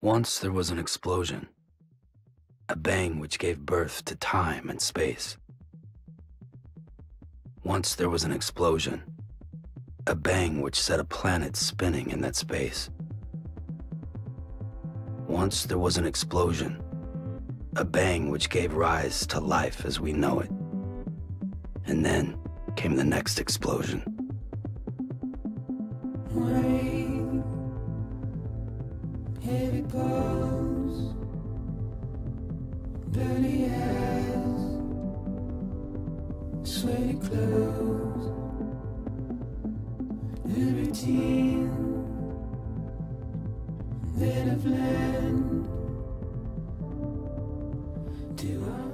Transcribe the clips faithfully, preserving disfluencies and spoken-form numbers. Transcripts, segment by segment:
Once there was an explosion, a bang which gave birth to time and space. Once there was an explosion, a bang which set a planet spinning in that space. Once there was an explosion, a bang which gave rise to life as we know it. And then came the next explosion. Rain, heavy clothes, dirty eyes, sweaty clothes, the routine, then I've learned to un-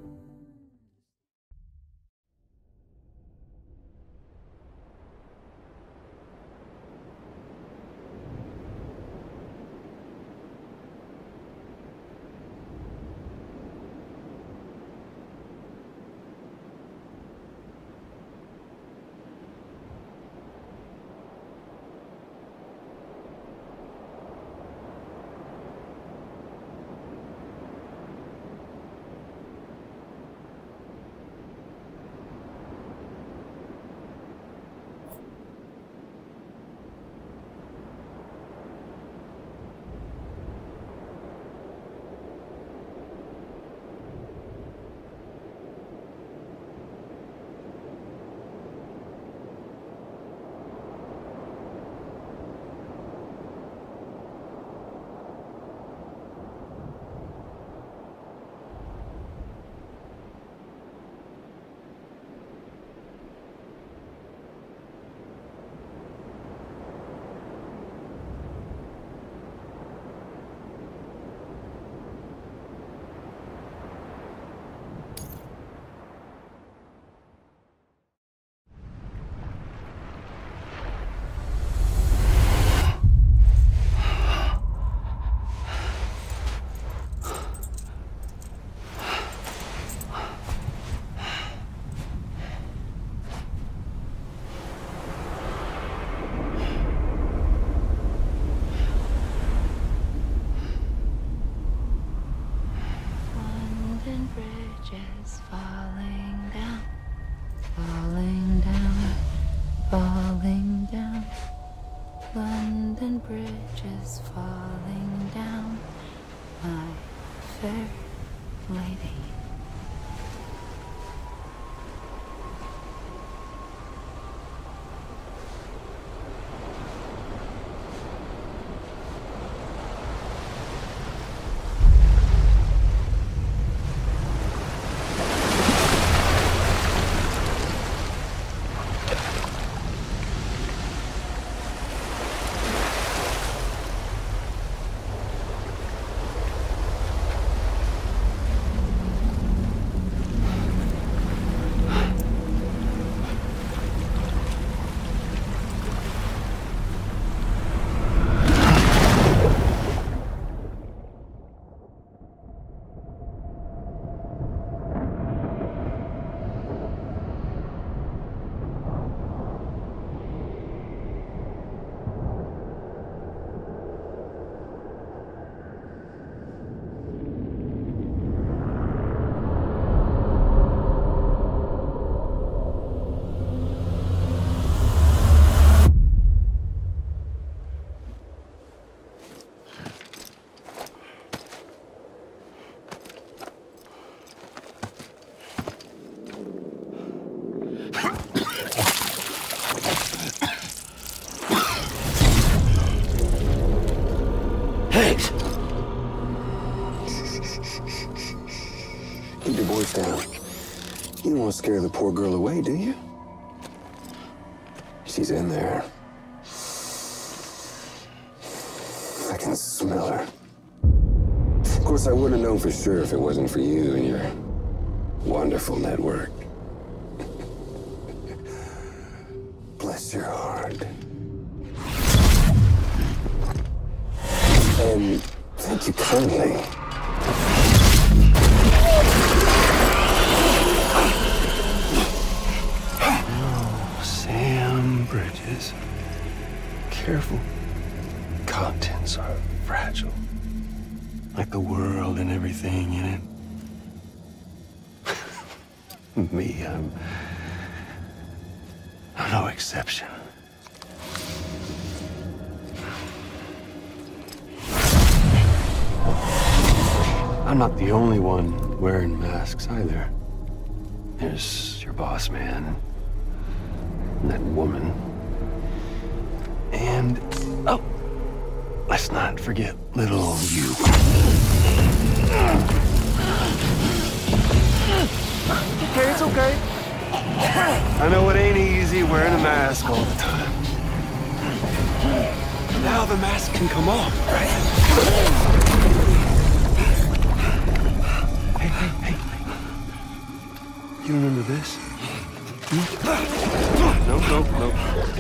bridges falling down, falling down, falling down. London Bridge is falling down, my fair lady. Higgs! Keep your voice down. You don't want to scare the poor girl away, do you? She's in there. I can smell her. Of course, I wouldn't have known for sure if it wasn't for you and your wonderful network. Bless your heart. And thank you kindly. Oh, Sam Bridges. Careful. Contents are fragile. Like the world and everything in it. Me, I'm... I'm no exception. I'm not the only one wearing masks either. There's your boss man, and that woman, and, oh, let's not forget little you. Okay, it's okay. I know it ain't easy wearing a mask all the time. Now the mask can come off, right? Hey, hey, hey. You remember this? Hmm? Nope, nope, nope.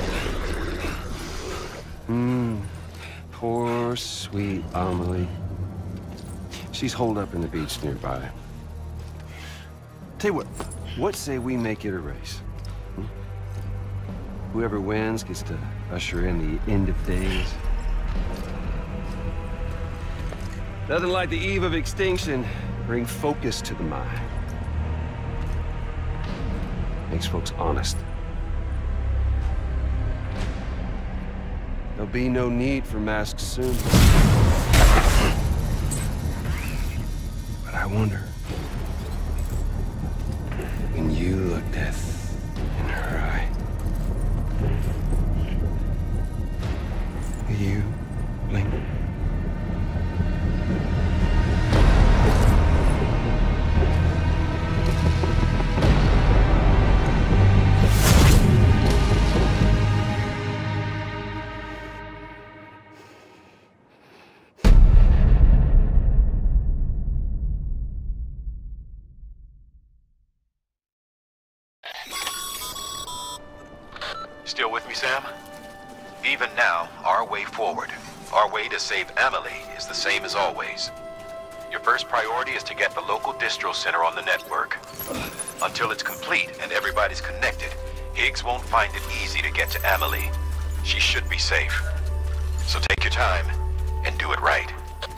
Hmm. Poor, sweet Amelie. She's holed up in the beach nearby. Tell you what, what say we make it a race? Hmm? Whoever wins gets to usher in the end of days. Nothing like the eve of extinction. Bring focus to the mind. Makes folks honest. There'll be no need for masks soon. But I wonder, when you look death in her eye, will you blink? Still with me, Sam? Even now, our way forward, our way to save Amelie is the same as always. Your first priority is to get the local distro center on the network. Until it's complete and everybody's connected, Higgs won't find it easy to get to Amelie. She should be safe. So take your time and do it right.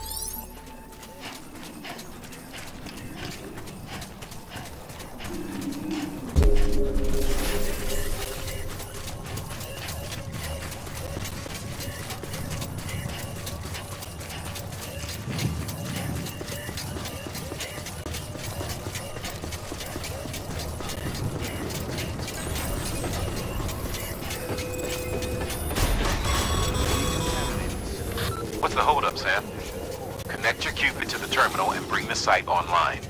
What's the holdup, Sam? Connect your Cupid to the terminal and bring the site online.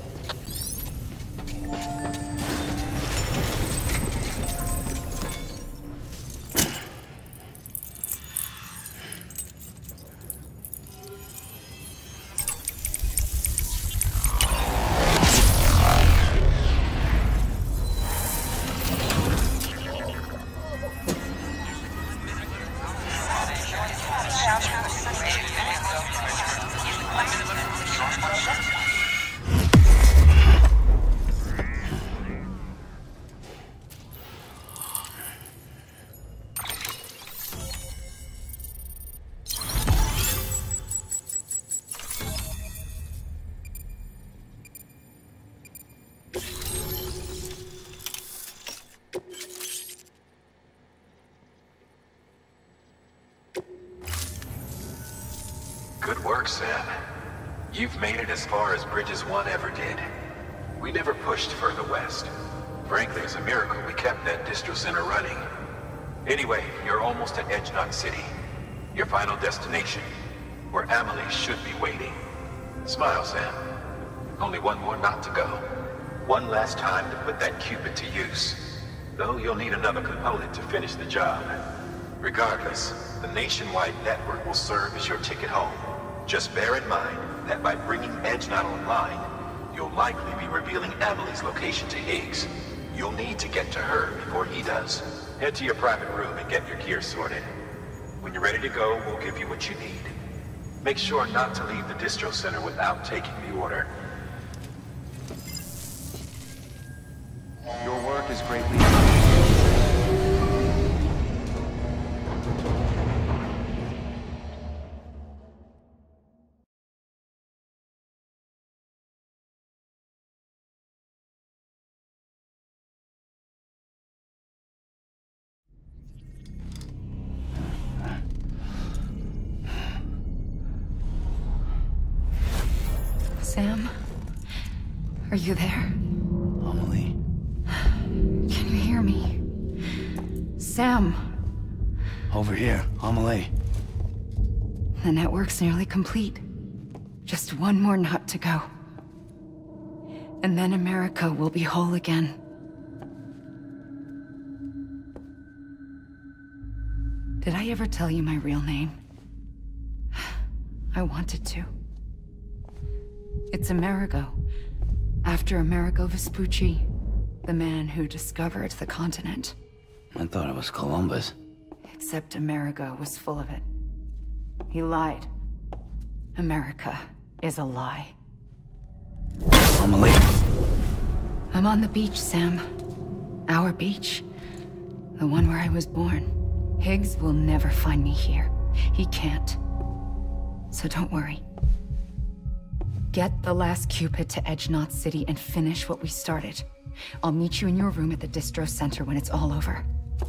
Good work, Sam. You've made it as far as Bridges one ever did. We never pushed further west. Frankly, it's a miracle we kept that distro center running. Anyway, you're almost at Edgenot City, your final destination, where Amelie should be waiting. Smile, Sam. Only one more knot to go. One last time to put that Cupid to use. Though you'll need another component to finish the job. Regardless, the nationwide network will serve as your ticket home. Just bear in mind that by bringing Edgenot online, you'll likely be revealing Amelie's location to Higgs. You'll need to get to her before he does. Head to your private room and get your gear sorted. When you're ready to go, we'll give you what you need. Make sure not to leave the distro center without taking the order. Your work is greatly appreciated. Sam? Are you there? Amelie. Can you hear me? Sam! Over here, Amelie. The network's nearly complete. Just one more nut to go. And then America will be whole again. Did I ever tell you my real name? I wanted to. It's Amerigo, after Amerigo Vespucci, the man who discovered the continent. I thought it was Columbus. Except Amerigo was full of it. He lied. America is a lie. Amelie. I'm on the beach, Sam. Our beach. The one where I was born. Higgs will never find me here. He can't. So don't worry. Get the last Cupid to Edge Knot City and finish what we started. I'll meet you in your room at the distro center when it's all over.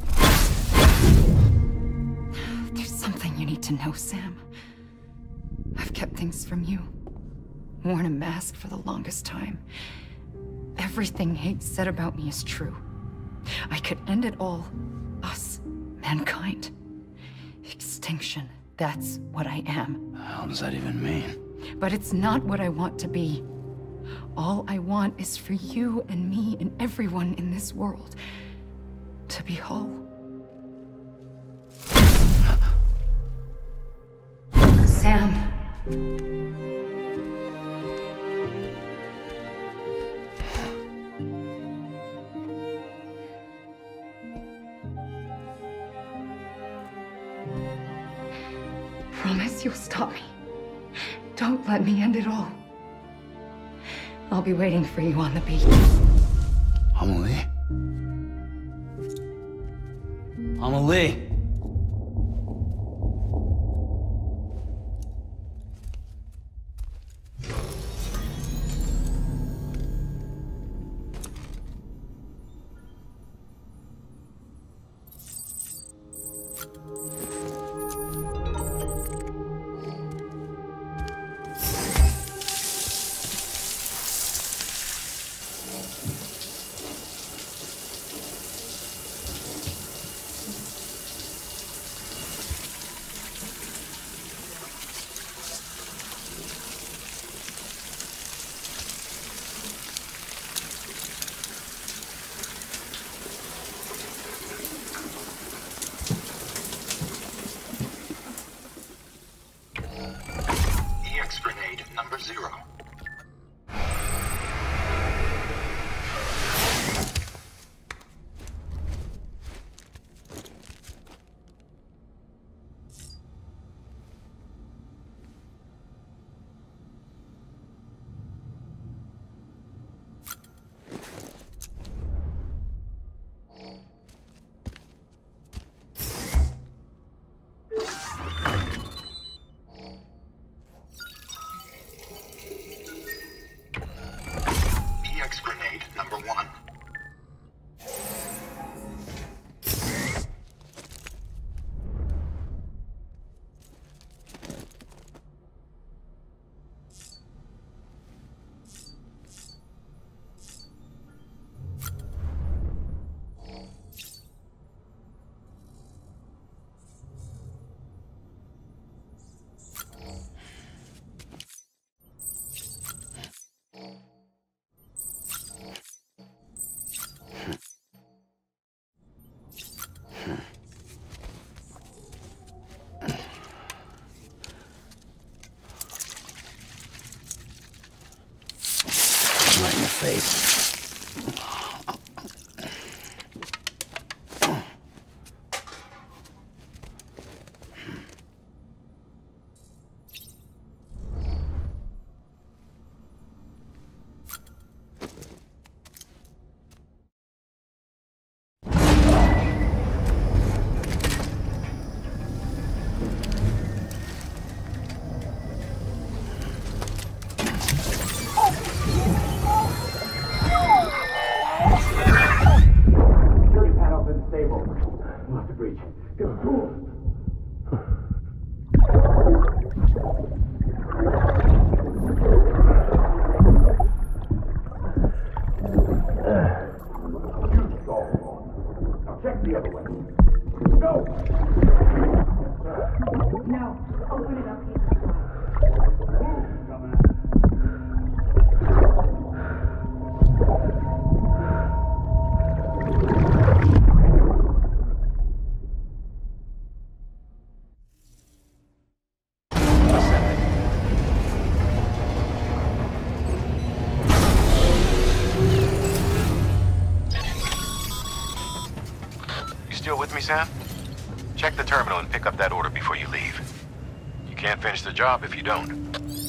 There's something you need to know, Sam. I've kept things from you. Worn a mask for the longest time. Everything Higgs said about me is true. I could end it all. Us. Mankind. Extinction. That's what I am. How does that even mean? But it's not what I want to be. All I want is for you and me and everyone in this world to be whole. Sam. Promise you'll stop me. Don't let me end it all. I'll be waiting for you on the beach. Amelie? Amelie! Right in the face. check the other way. Go! No, open it up here. Move, dumbass. Still with me, Sam? Check the terminal and pick up that order before you leave. You can't finish the job if you don't.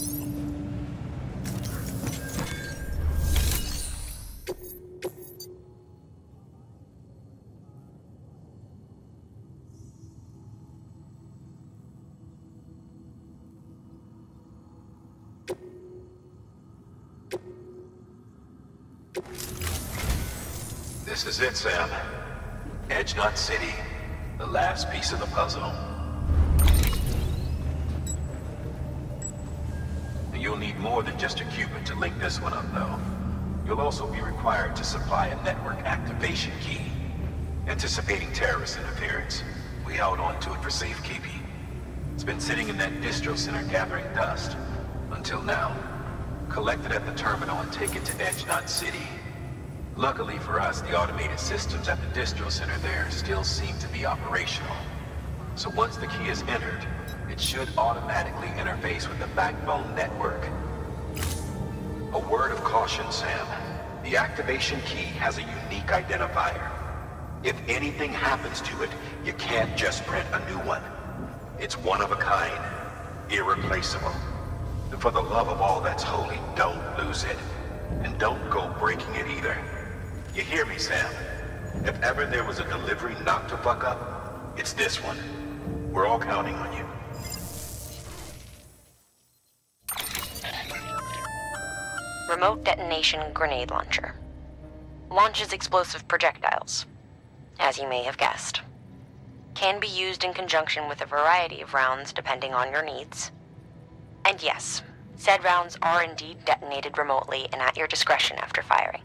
This is it, Sam. Edge Knot City, the last piece of the puzzle. You'll need more than just a Cupid to link this one up, though. You'll also be required to supply a network activation key. Anticipating terrorist interference, we held on to it for safekeeping. It's been sitting in that distro center gathering dust. Until now. Collect it at the terminal and take it to Edge Knot City. Luckily for us, the automated systems at the distro center there still seem to be operational. So once the key is entered, it should automatically interface with the backbone network. A word of caution, Sam. The activation key has a unique identifier. If anything happens to it, you can't just print a new one. It's one of a kind, irreplaceable. And for the love of all that's holy, don't lose it. And don't go breaking it either. You hear me, Sam? If ever there was a delivery not to fuck up, it's this one. We're all counting on you. Remote detonation grenade launcher. Launches explosive projectiles, as you may have guessed. Can be used in conjunction with a variety of rounds depending on your needs. And yes, said rounds are indeed detonated remotely and at your discretion after firing.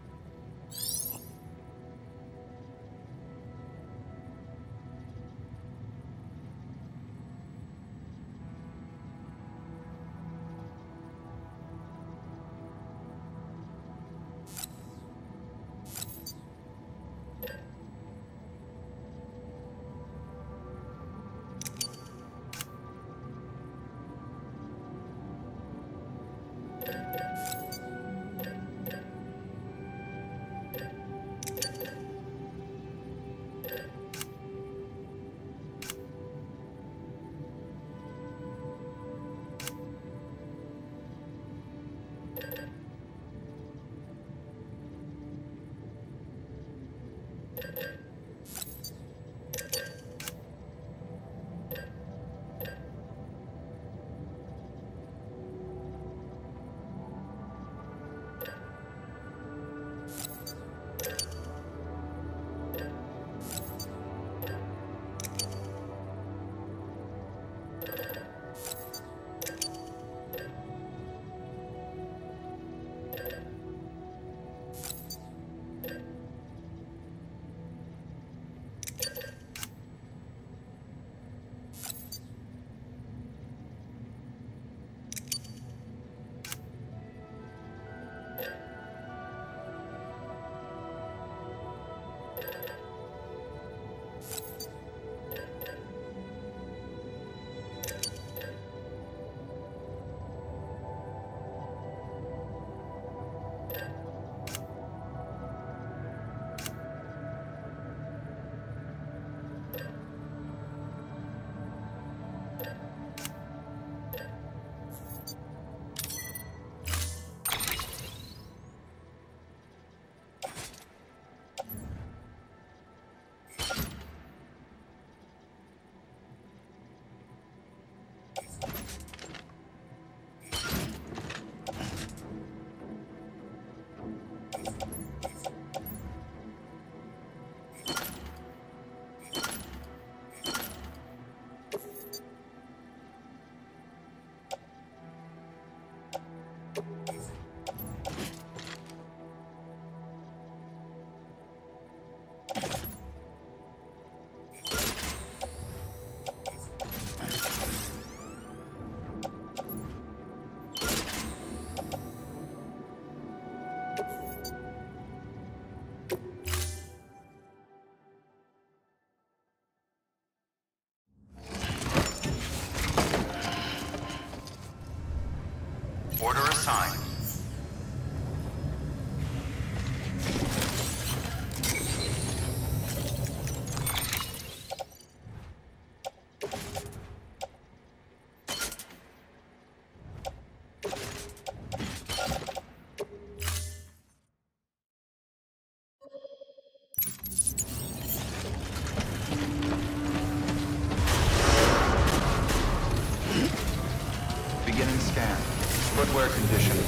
scan. Footwear condition.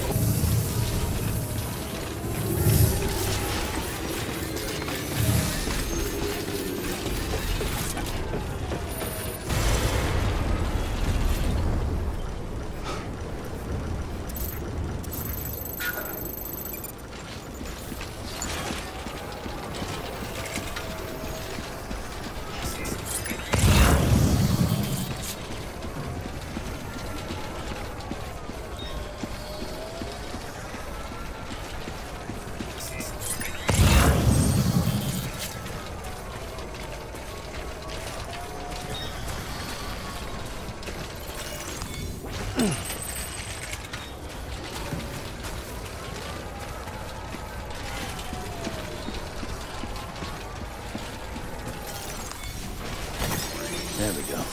There we go.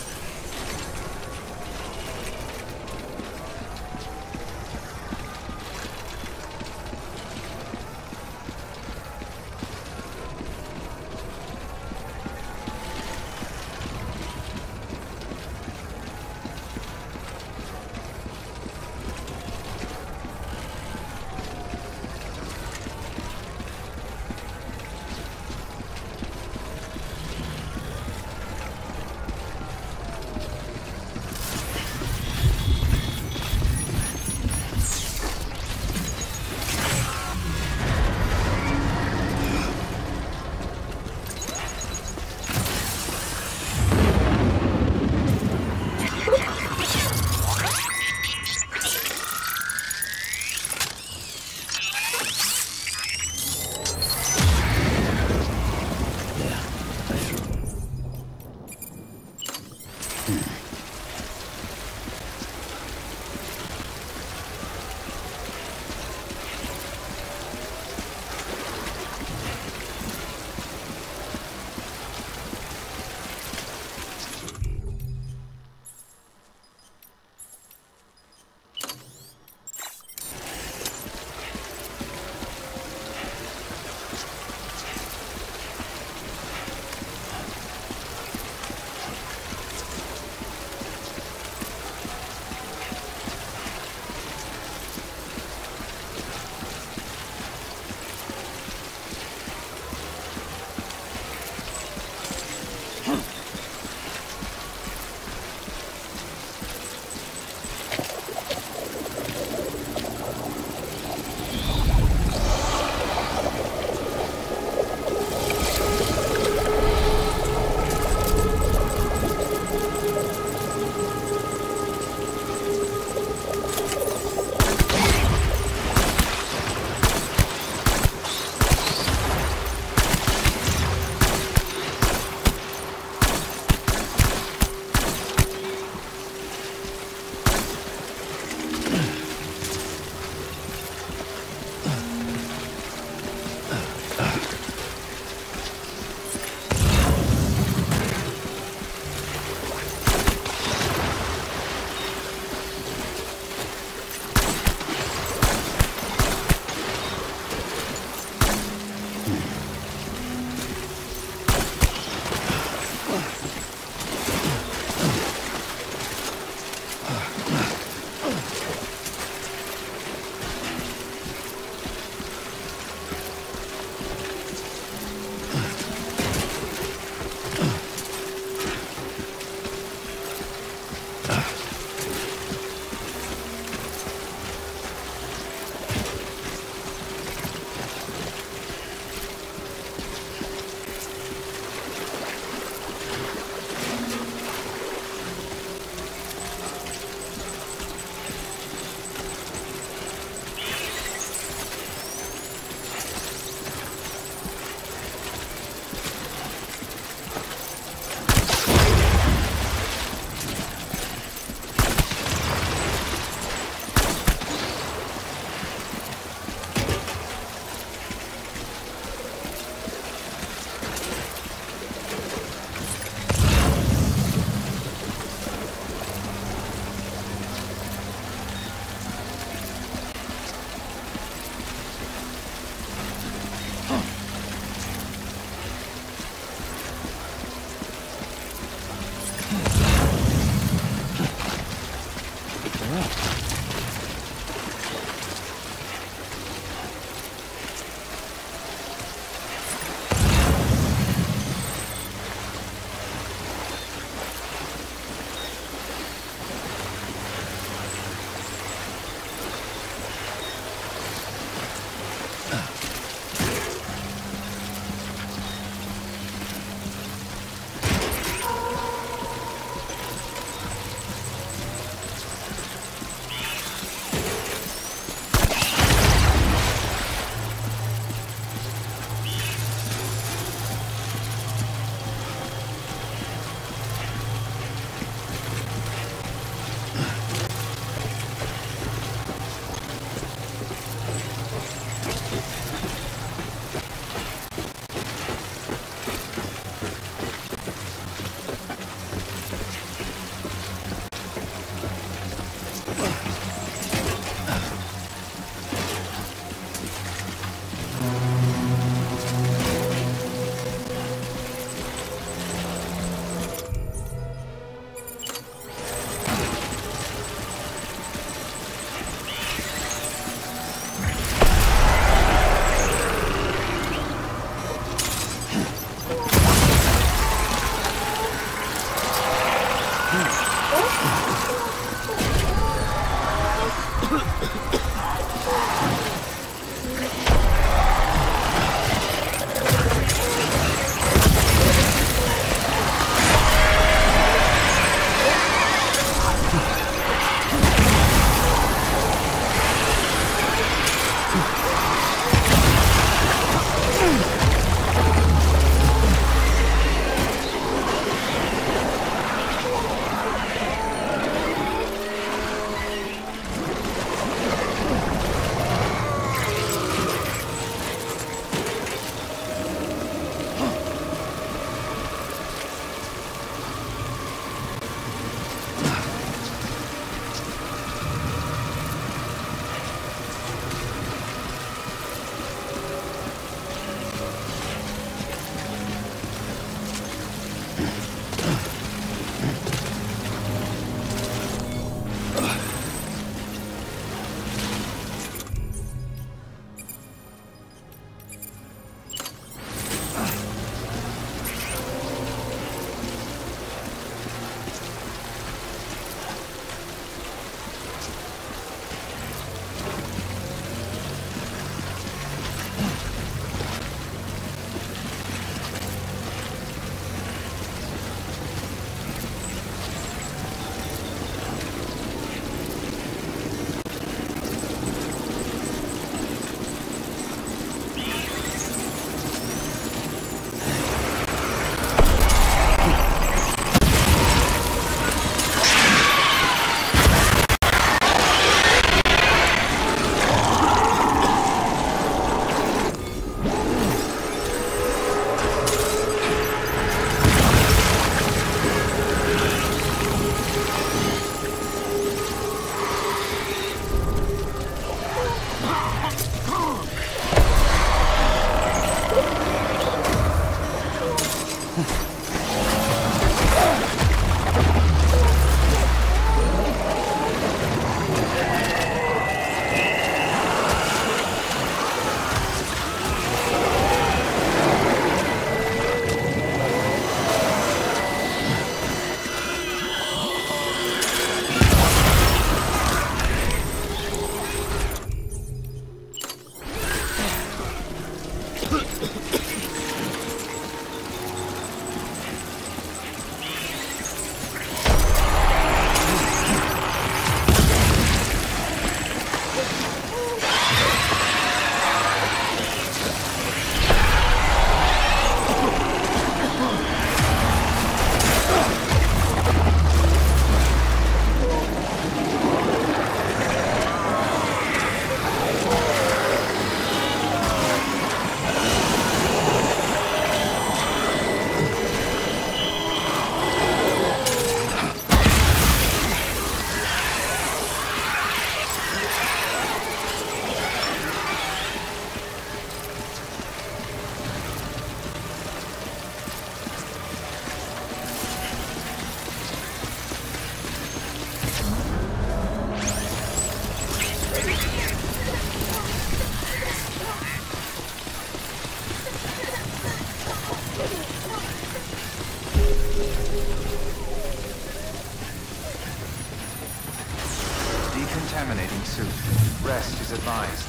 advised.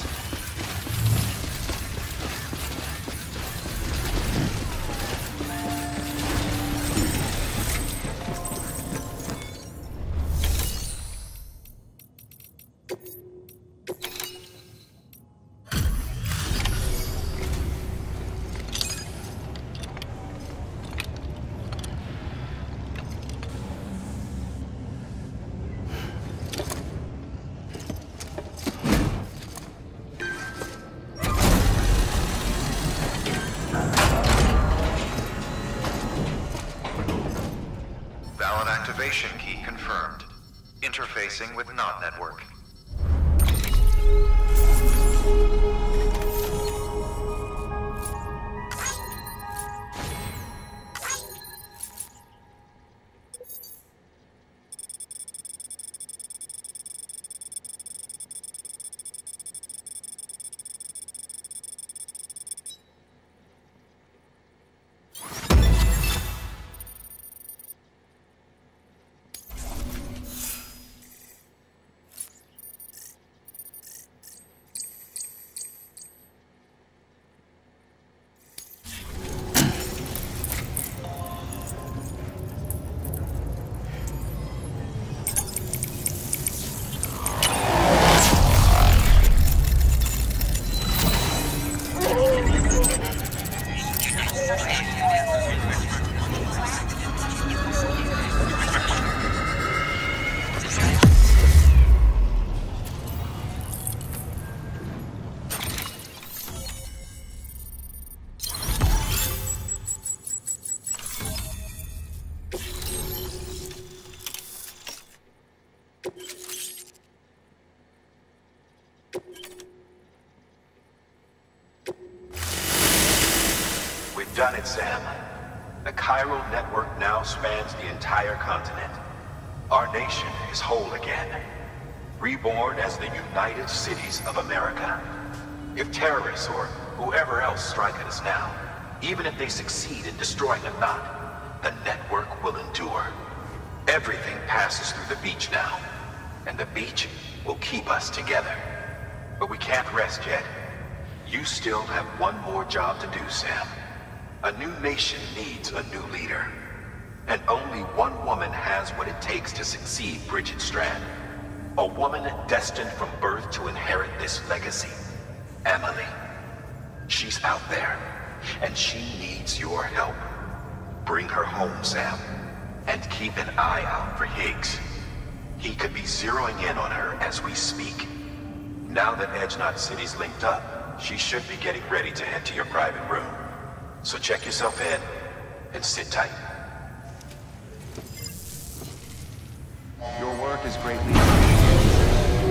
Activation key confirmed. Interfacing with Knot Network. Done it, Sam. The Chiral Network now spans the entire continent. Our nation is whole again. Reborn as the United Cities of America. If terrorists or whoever else strike at us now, even if they succeed in destroying the knot, the network will endure. Everything passes through the beach now, and the beach will keep us together. But we can't rest yet. You still have one more job to do, Sam. A new nation needs a new leader. And only one woman has what it takes to succeed Bridget Strand. A woman destined from birth to inherit this legacy. Emily. She's out there, and she needs your help. Bring her home, Sam. And keep an eye out for Higgs. He could be zeroing in on her as we speak. Now that Edge Knot City's linked up, she should be getting ready to head to your private room. So check yourself in, and sit tight. Your work is greatly appreciated.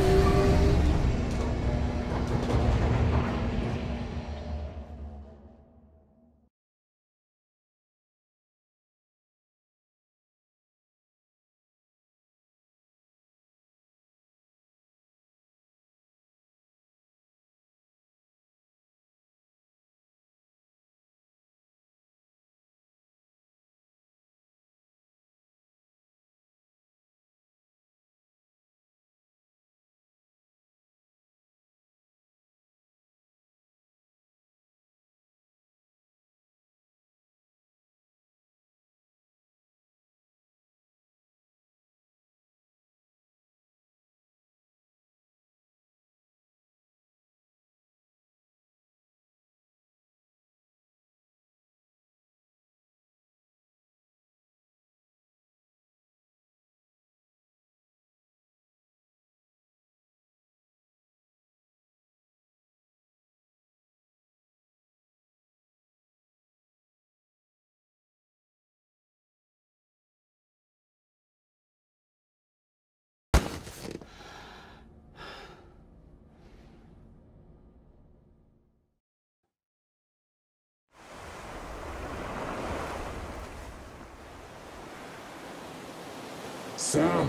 Sam!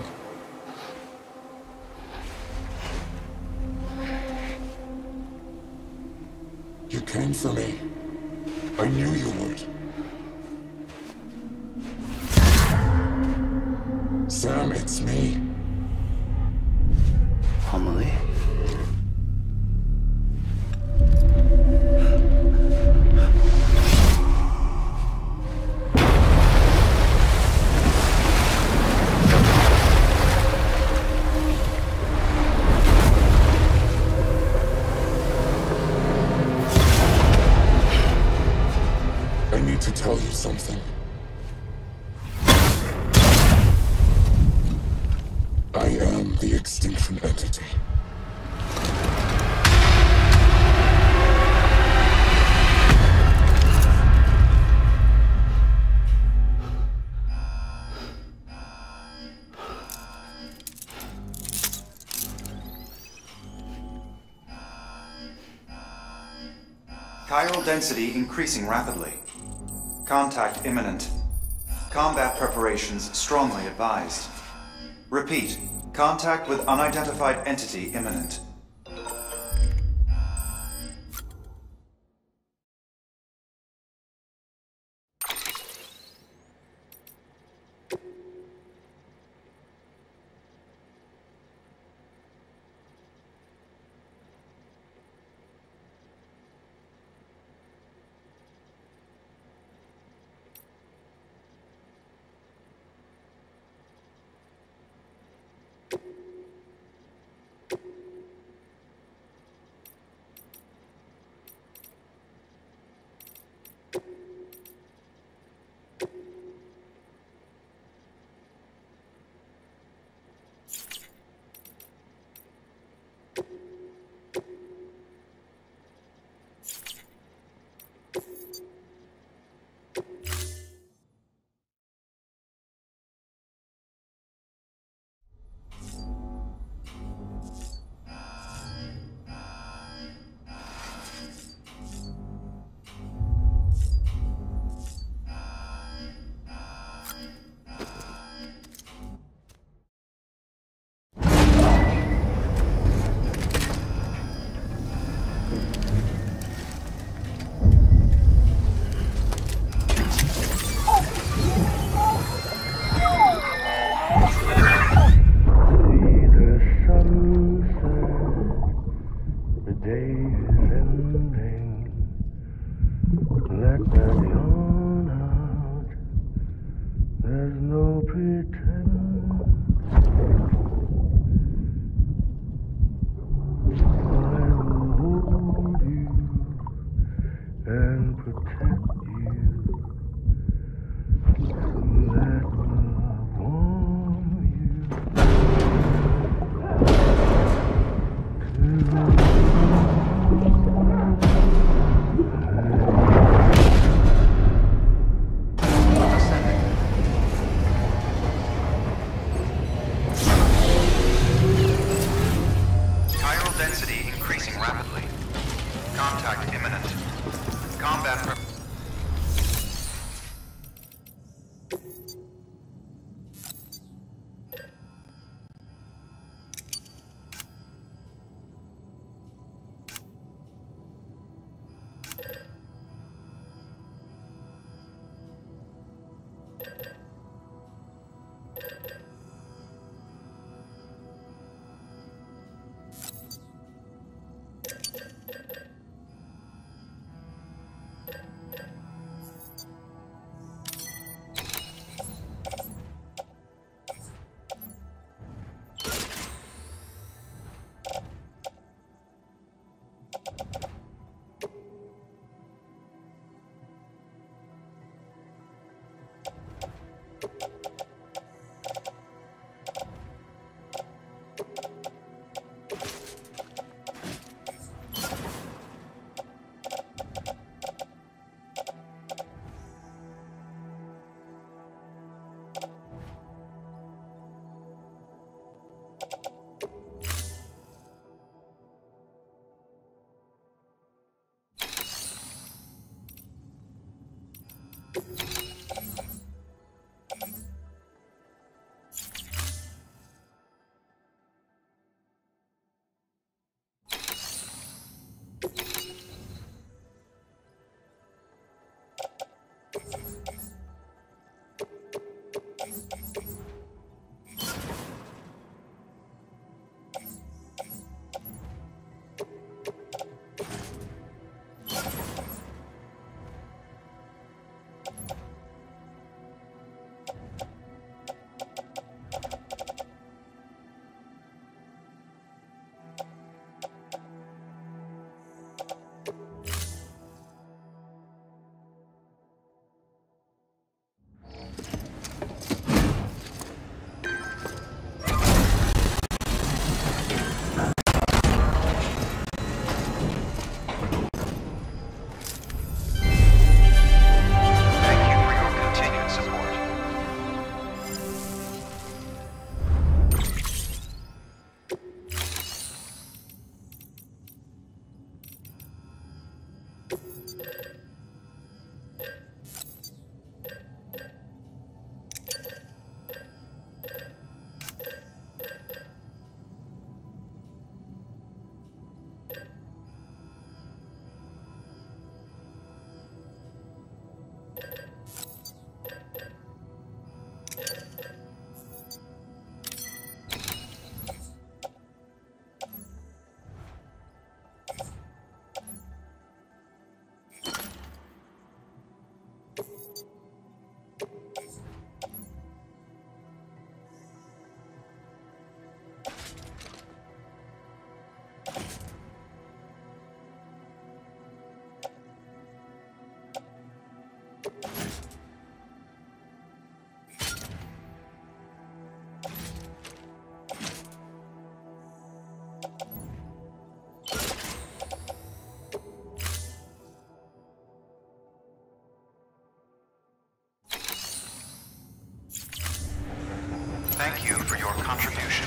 You came for me. I knew you would. Sam, it's me. Emily? I need to tell you something. I am the extinction entity. Chiral density increasing rapidly. Contact imminent. Combat preparations strongly advised. Repeat, contact with unidentified entity imminent. Thank you for your contribution.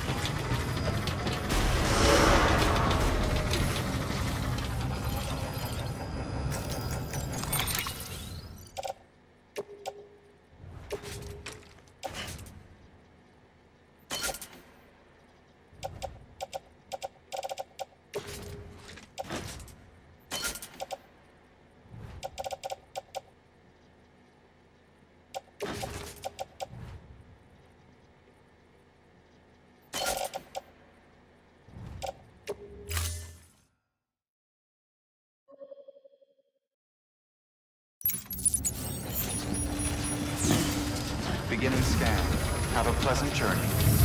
Beginning scan. Have a pleasant journey.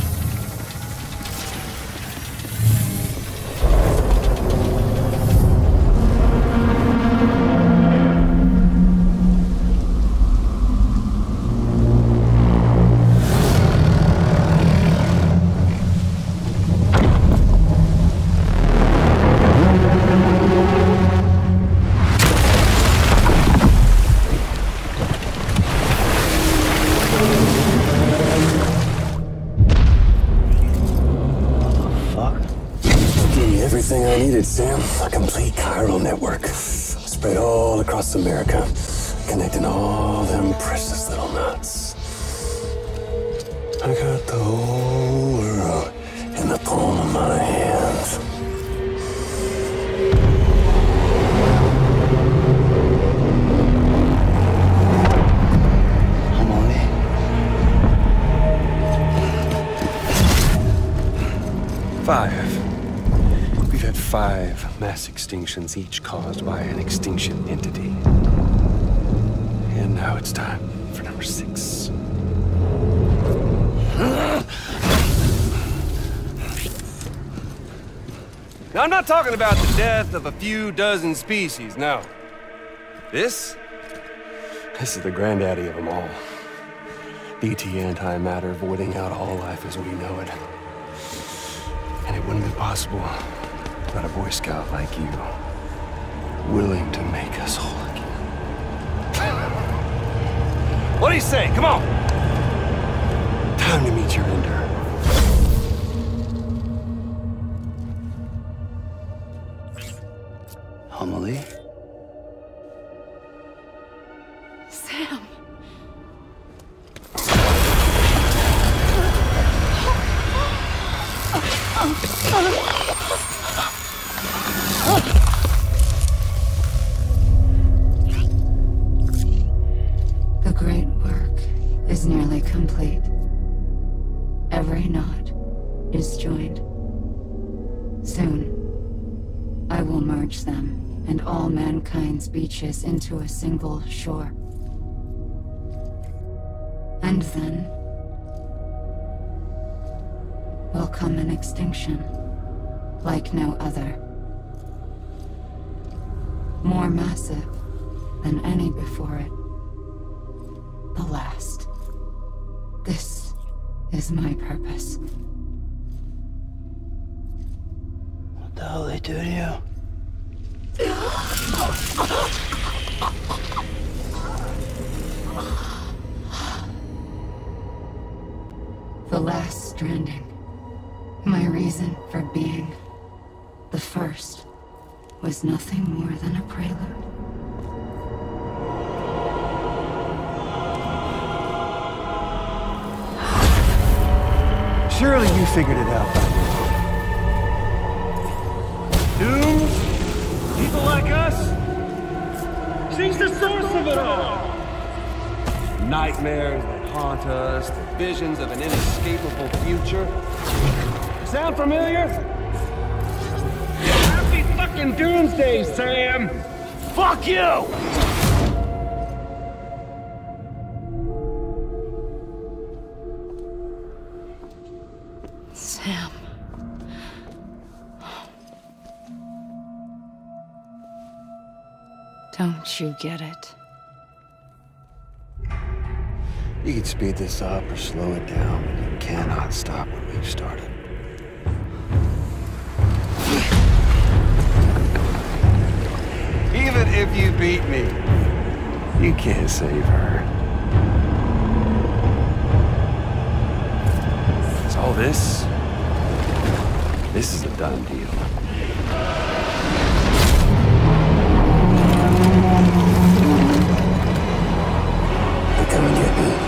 Everything I needed, Sam. A complete chiral network. Spread all across America. Connecting all them precious little knots. I got the whole world in the palm of my hand. Five. We've had five mass extinctions, each caused by an extinction entity. And now it's time for number six. Now, I'm not talking about the death of a few dozen species, no. This? This is the granddaddy of them all. B T antimatter voiding out all life as we know it. And it wouldn't be possible without a Boy Scout like you, willing to make us whole again. What do you say? Come on! Time to meet your ender. Homily? Sam. The great work is nearly complete. Every knot is joined. Soon, I will merge them and all mankind's beaches into a single shore. And then will come an extinction like no other. More massive than any before it. The last. This is my purpose. What the hell they do to you? The last stranding. My reason for being. The first was nothing more than a prelude. Surely you figured it out by now. Dooms? People like us? She's the source of it all! Nightmares that haunt us, the visions of an inescapable future. Sound familiar? Happy fucking doomsday, Sam! Fuck you! Sam. Don't you get it? You can speed this up or slow it down, but you cannot stop what we've started. Even if you beat me, you can't save her. So all this, this is a done deal. Come and get me.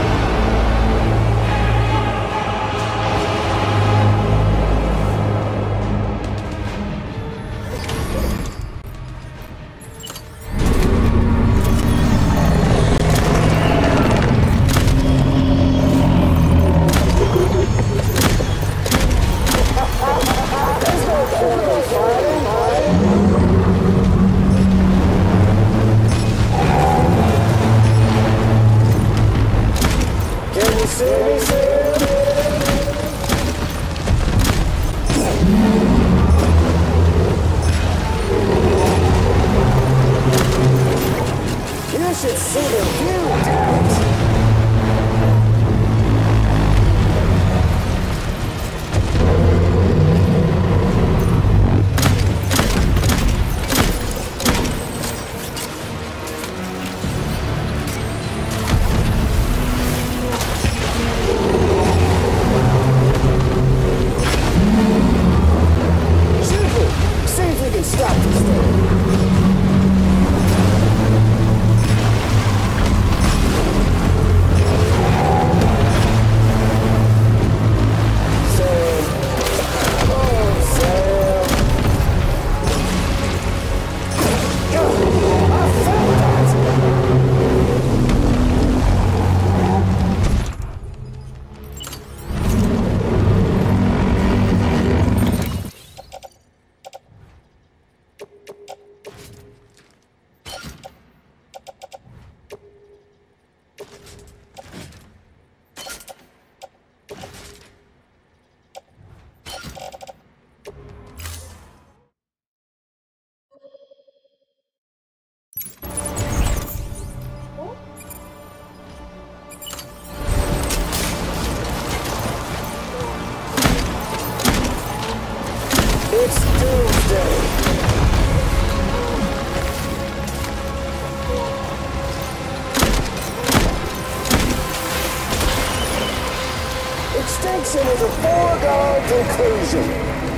Extinction is a foregone conclusion.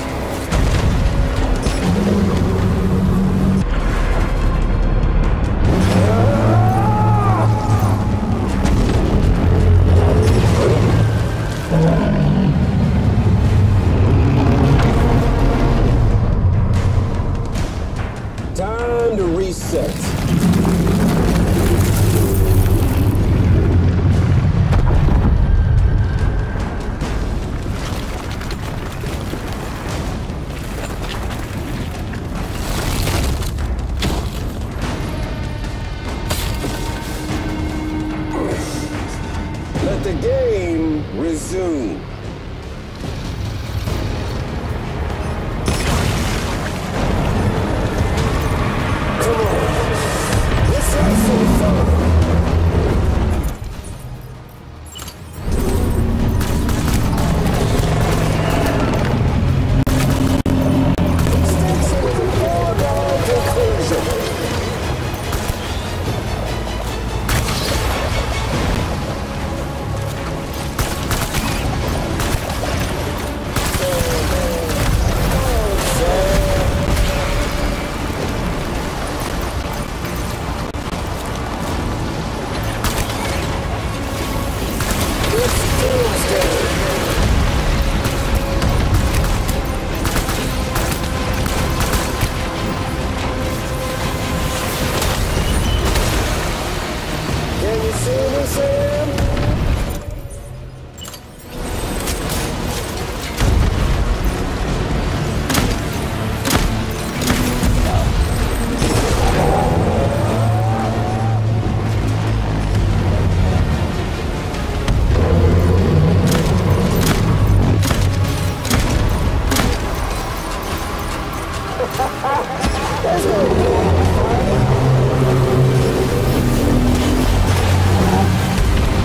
Time to reset. Let the game resume. Come on, let's have some fun. Extinction is a foregone conclusion. Can you see me, Sam? There's no point.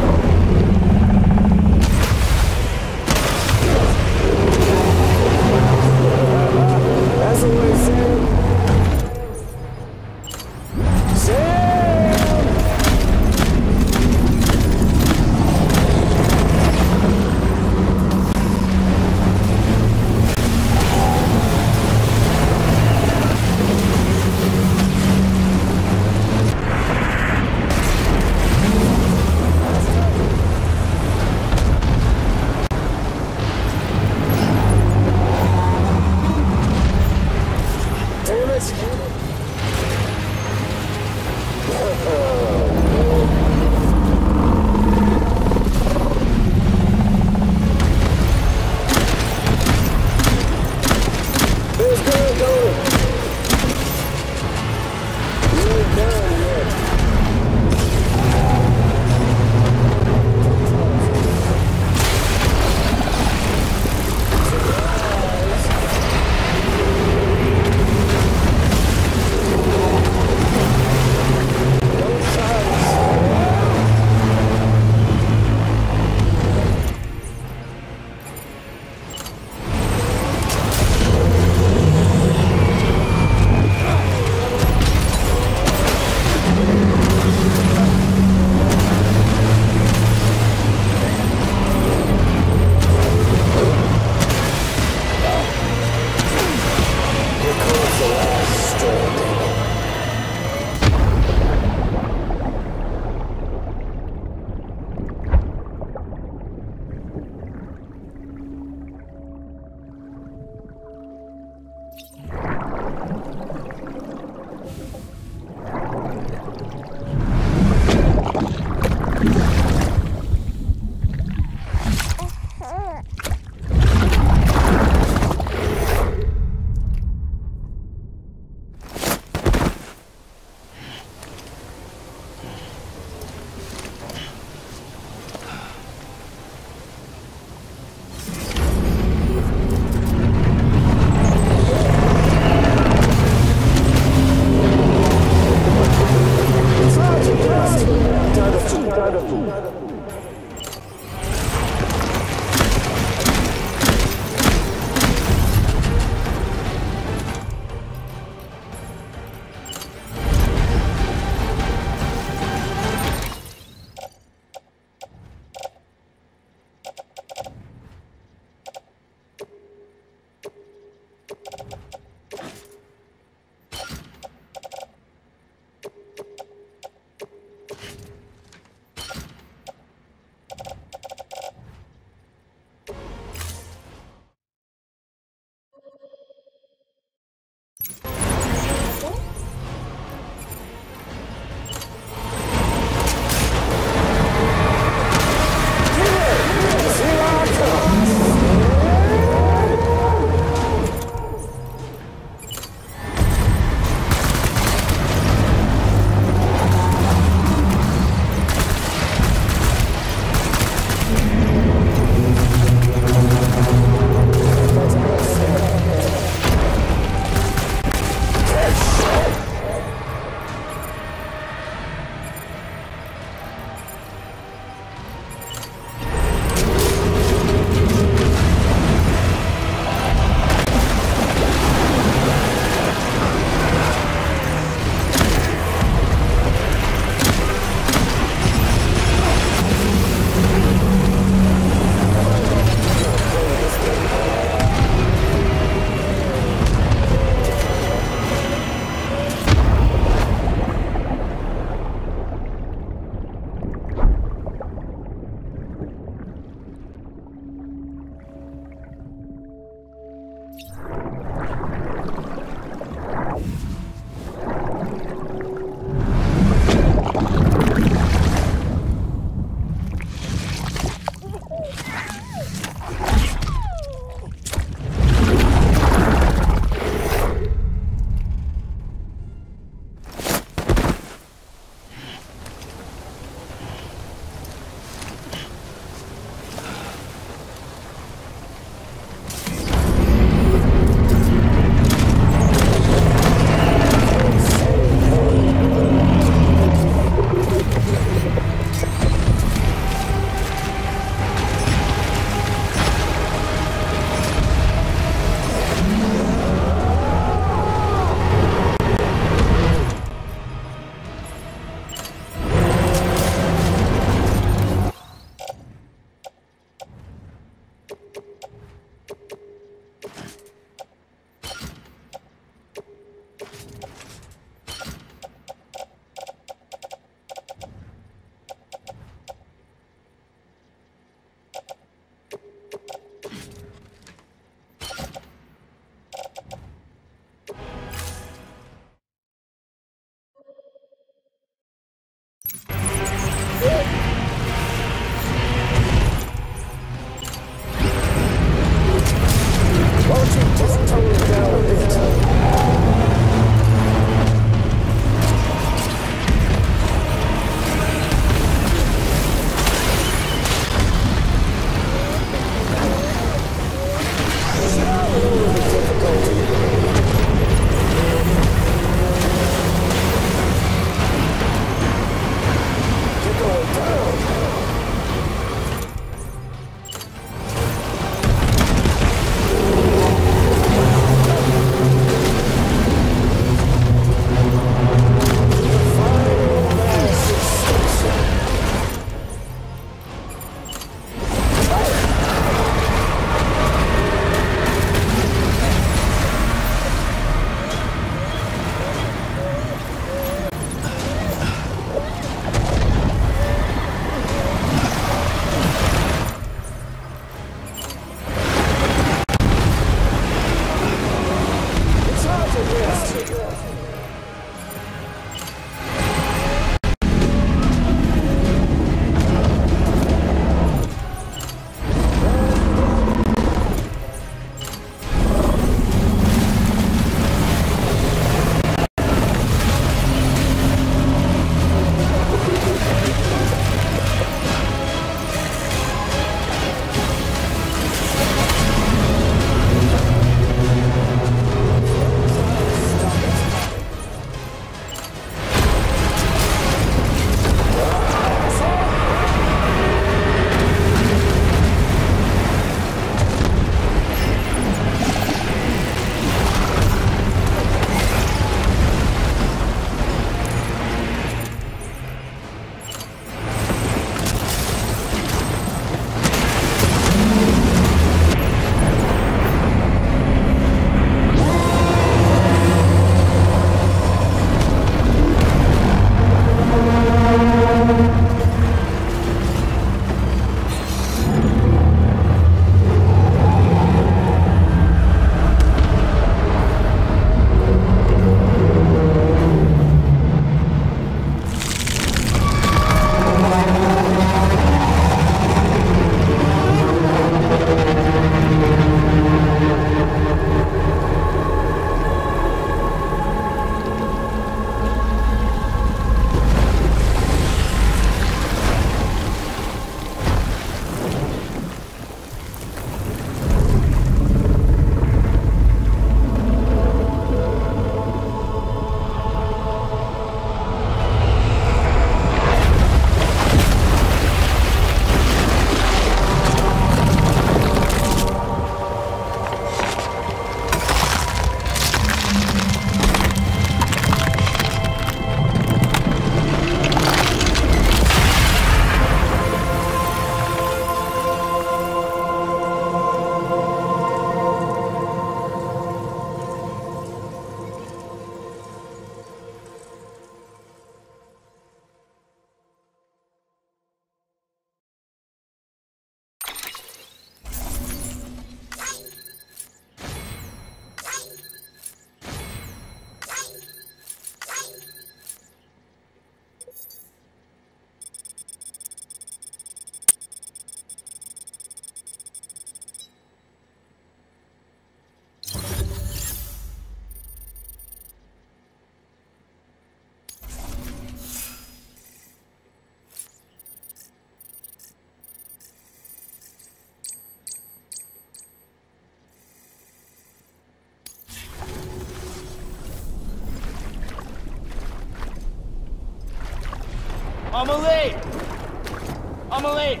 Amelie! Amelie!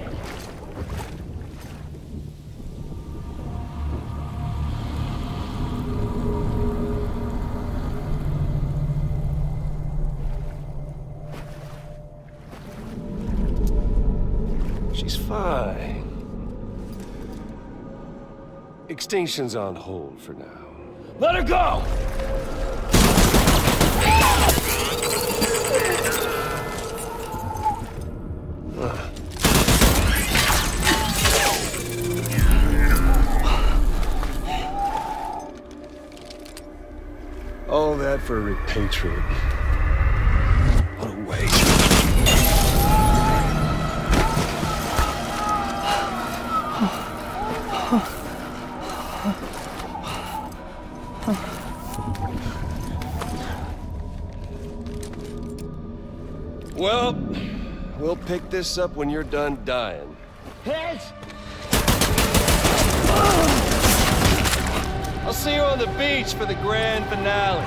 She's fine. Extinction's on hold for now. Let her go! All that for a repatriate. What a waste. Well, we'll pick this up when you're done dying. Hit! I'll see you on the beach for the grand finale.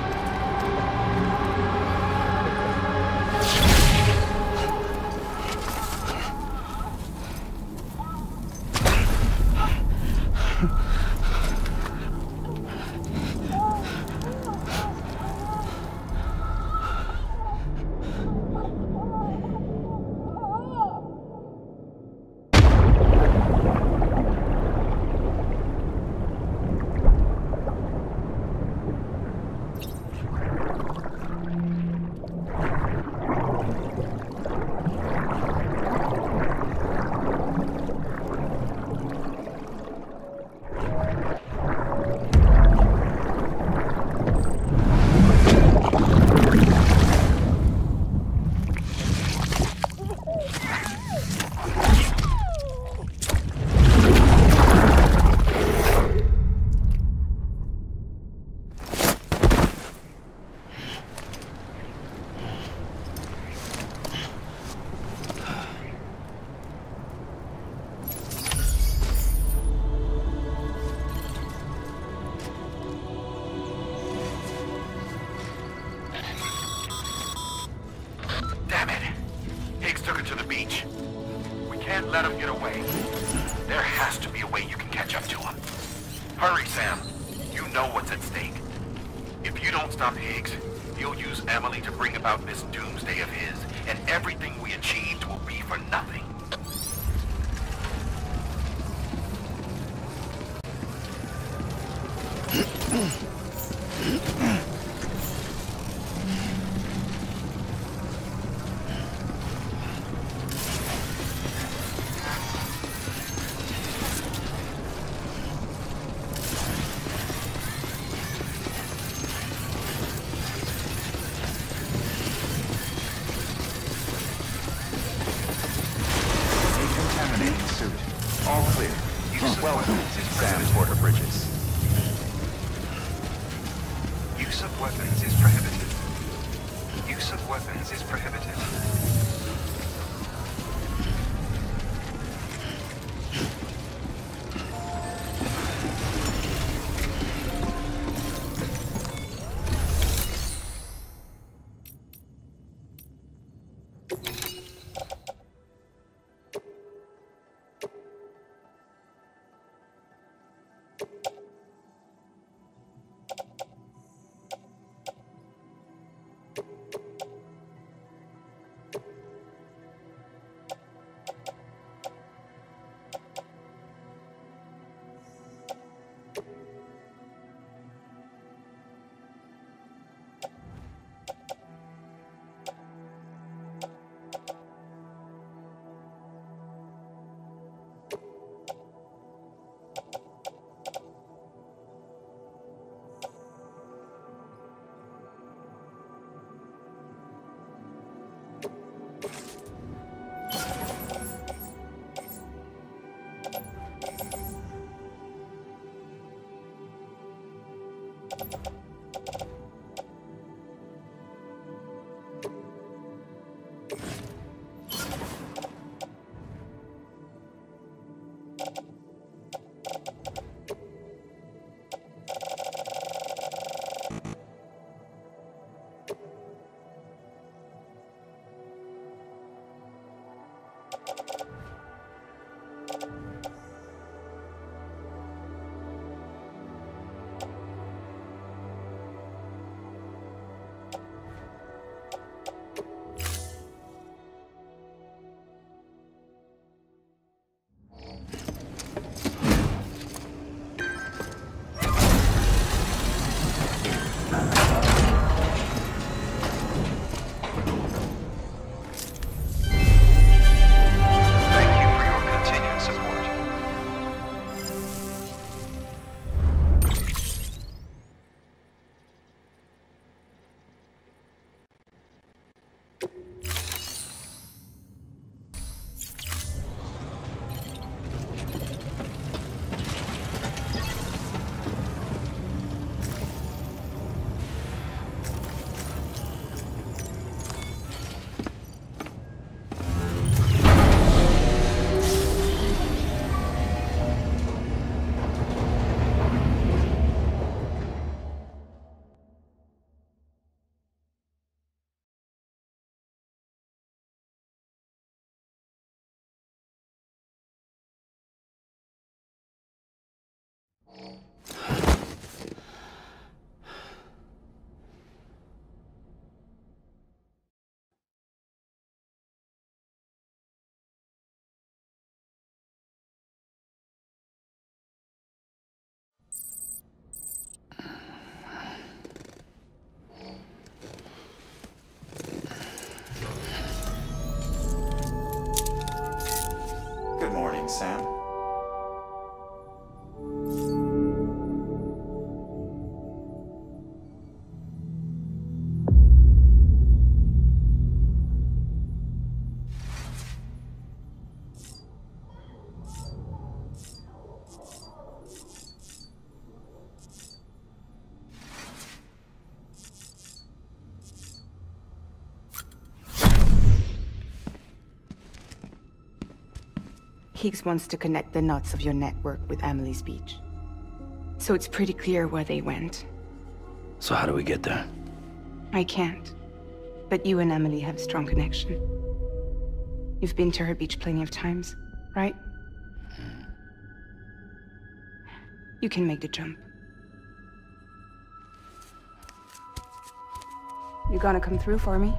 Thanks, Sam. Higgs wants to connect the knots of your network with Amelie's beach. So it's pretty clear where they went. So how do we get there? I can't. But you and Emily have a strong connection. You've been to her beach plenty of times, right? Hmm. You can make the jump. You gonna come through for me?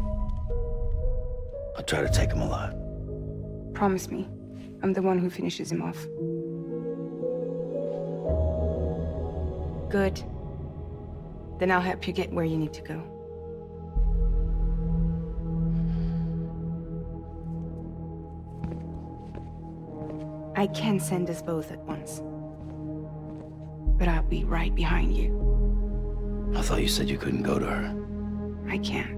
I'll try to take him alive. Promise me. I'm the one who finishes him off. Good. Then I'll help you get where you need to go. I can send us both at once. But I'll be right behind you. I thought you said you couldn't go to her. I can't.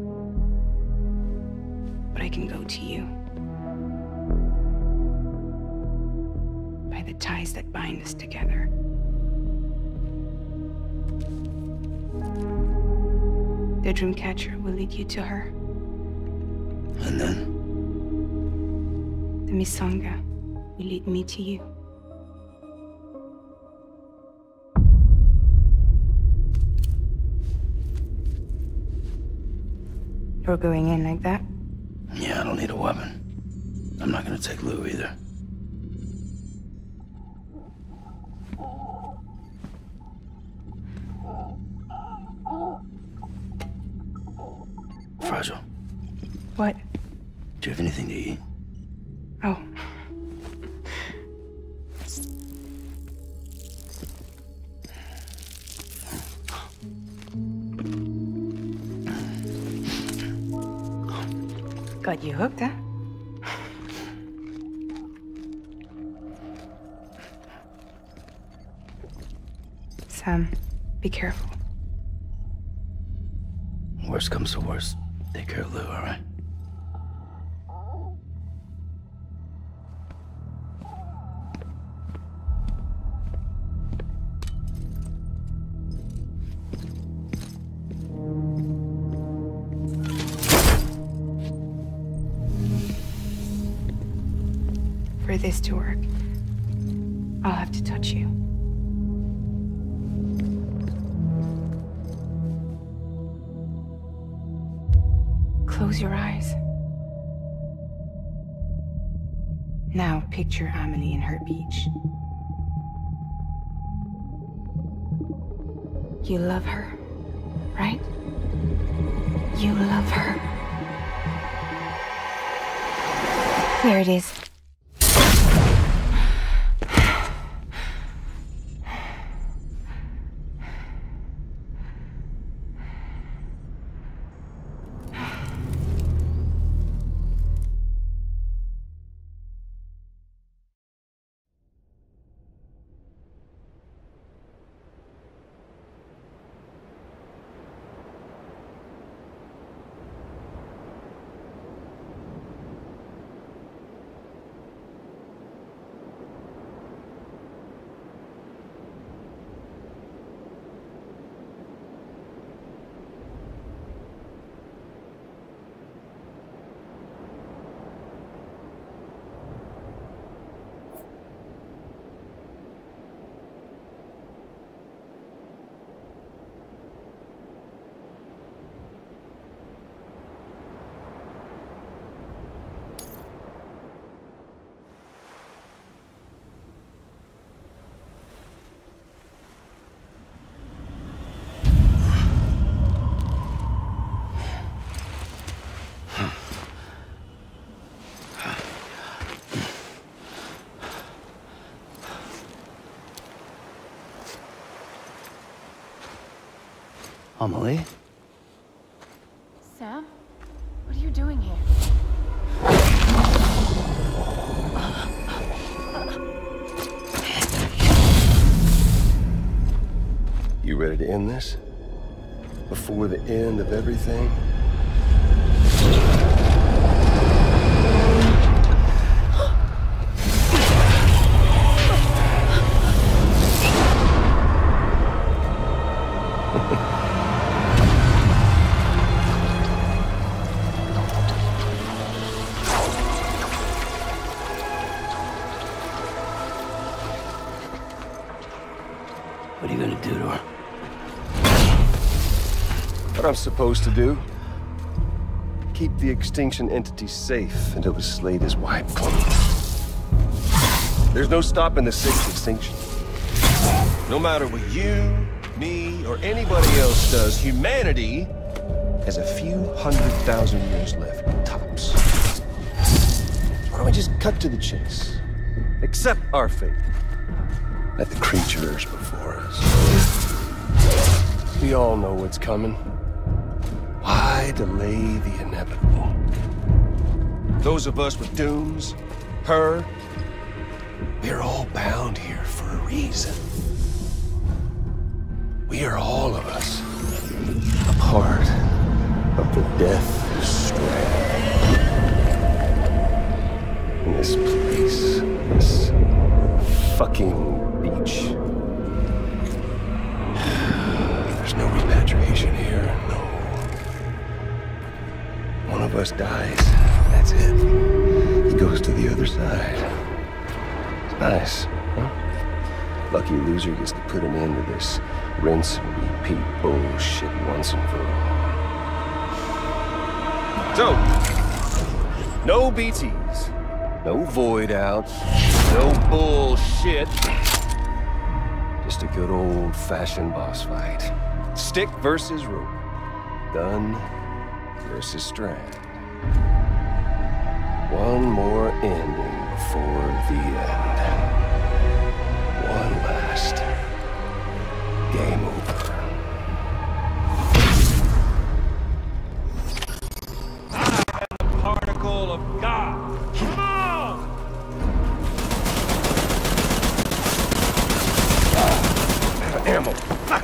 But I can go to you. By the ties that bind us together. The Dreamcatcher will lead you to her. And then? The Misanga will lead me to you. You're going in like that? Yeah, I don't need a weapon. I'm not gonna take Lou either. Fragile. What? Do you have anything to eat? Oh. Got you hooked, huh? Sam, be careful. Worst comes to worst. Take care of Lou, all right? For this to work, I'll have to touch you. Close your eyes. Now picture Amelie in her beach. You love her, right? You love her. There it is. Amelie? Sam? What are you doing here? You ready to end this? Before the end of everything? What are you gonna do to her? What I'm supposed to do? Keep the extinction entity safe until the slate is wiped clean. There's no stopping the sixth extinction. No matter what you, me, or anybody else does, humanity has a few hundred thousand years left, tops. Why don't we just cut to the chase? Accept our fate. Like the creatures before us. We all know what's coming. Why delay the inevitable? Those of us with dooms, her, we're all bound here for a reason. We are all of us a part of the death strand. In this place, this fucking beach. There's no repatriation here, no. One of us dies, that's it. He goes to the other side. It's nice, huh? Lucky loser gets to put an end to this rinse and repeat bullshit once and for all. So, no B Ts, no void outs, no bullshit. Just a good old-fashioned boss fight. Stick versus rope. Gun versus strand. One more ending before the end. One last game over. I am the particle of God. Come on! Ammo.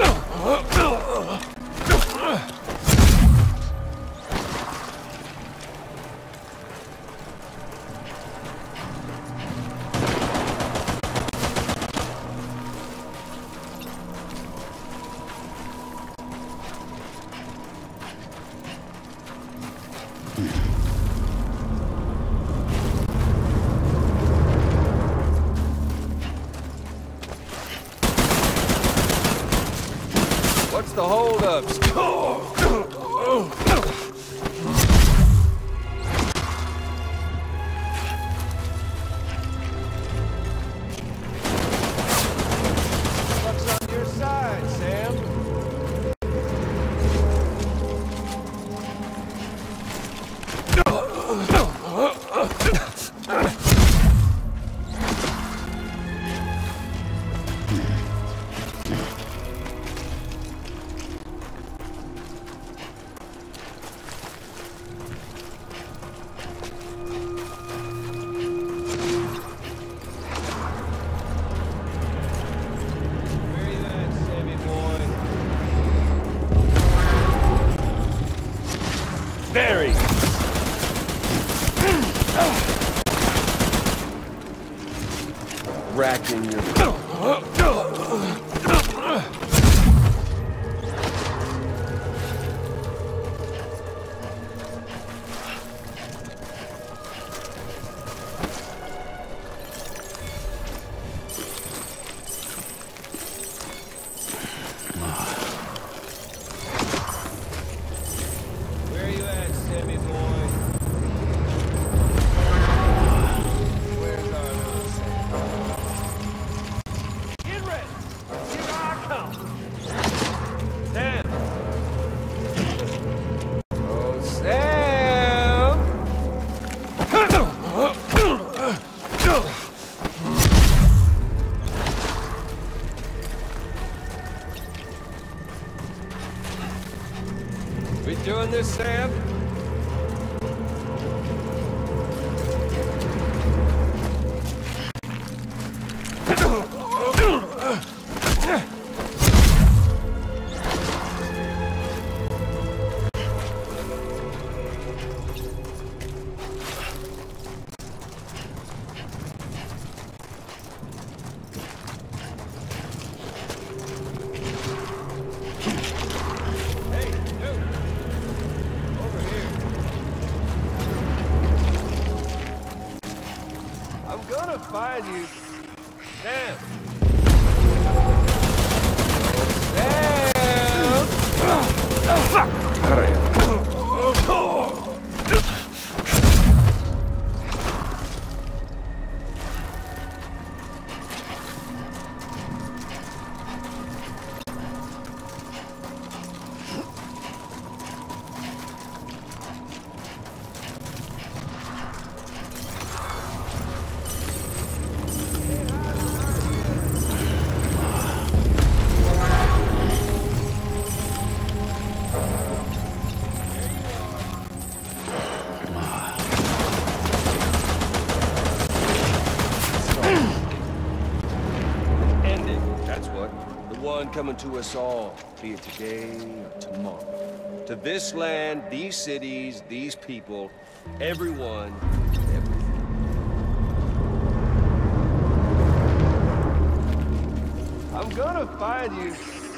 What's the holdups? What's on your side, Sam? Very. Racking your... We doing this, Sam? That's what. The one coming to us all, be it today or tomorrow. To this land, these cities, these people, everyone, everything. I'm gonna find you.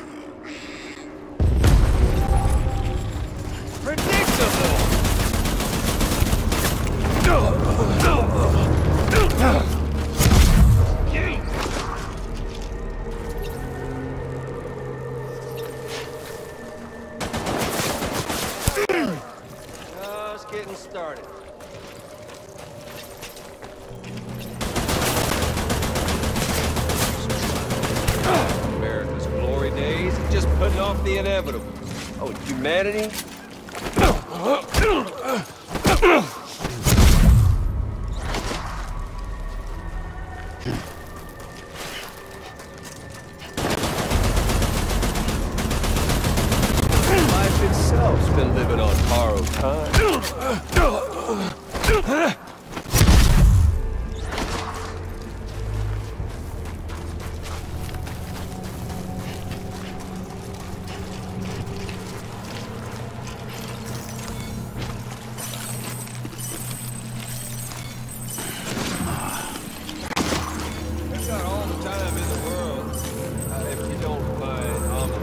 Predictable! Just getting started. America's glory days, just putting off the inevitable. Oh, humanity? Life itself's been living on borrowed time. We've got all the time in the world, uh, if you don't mind, um,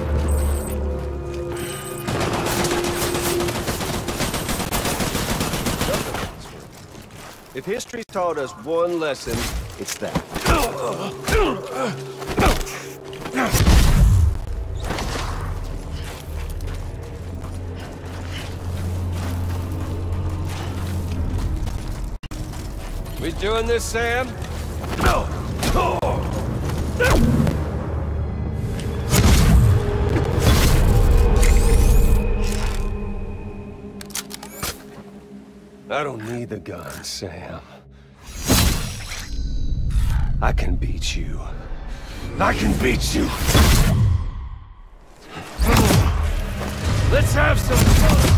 if history's taught us one lesson, it's that. We doing this, Sam? No. I don't need the gun, Sam. I can beat you. I can beat you. Let's have some fun.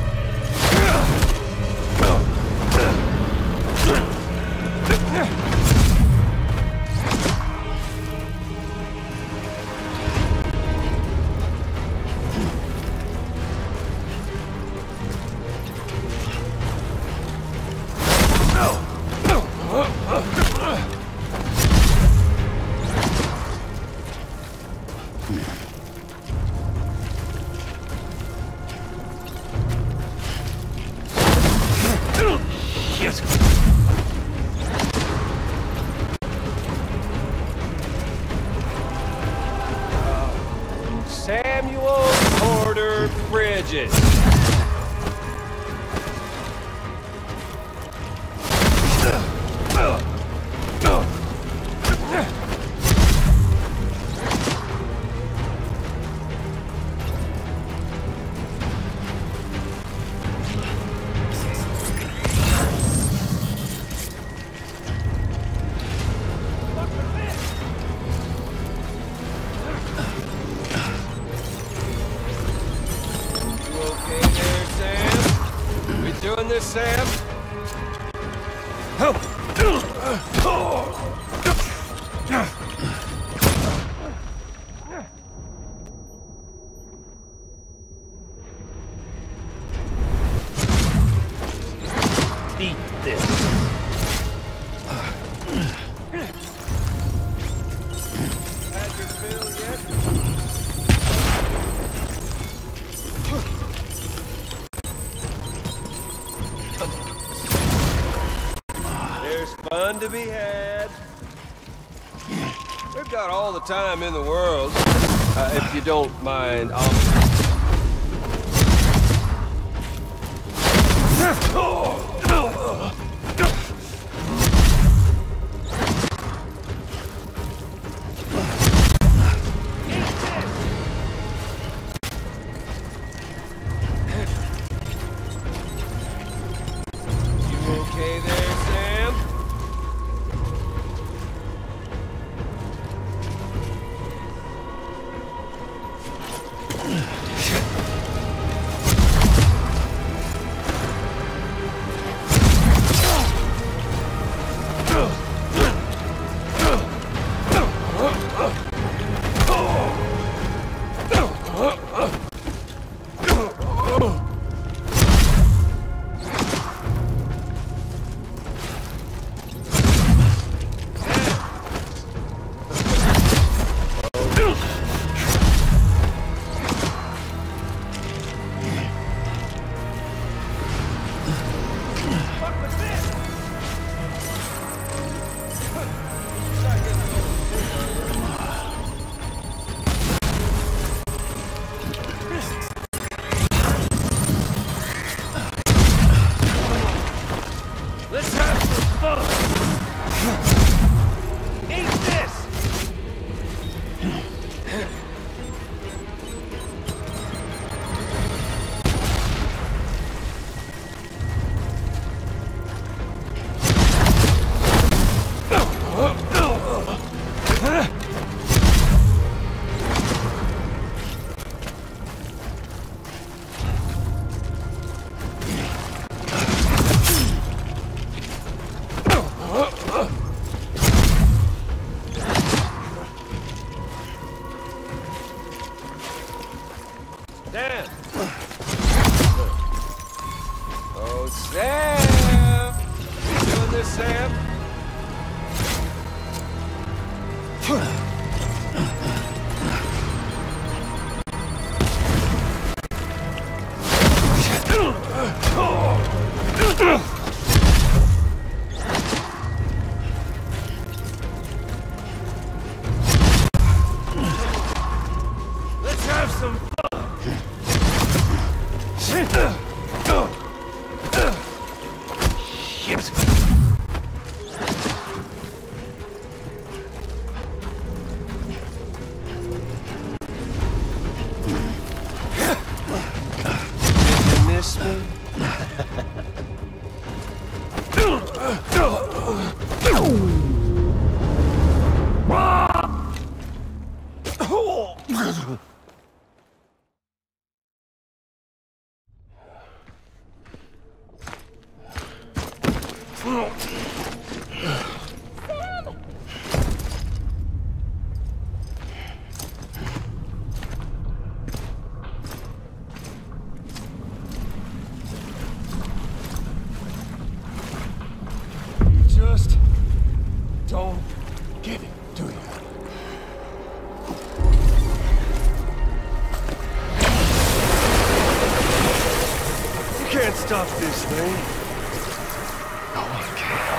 Samuel Porter Bridges. Doing this, Sam? Oh. Eat this. Had your fill yet? There's fun to be had. We've got all the time in the world, uh, if you don't mind. I'll... Okay there, Sam? stop this thing. No one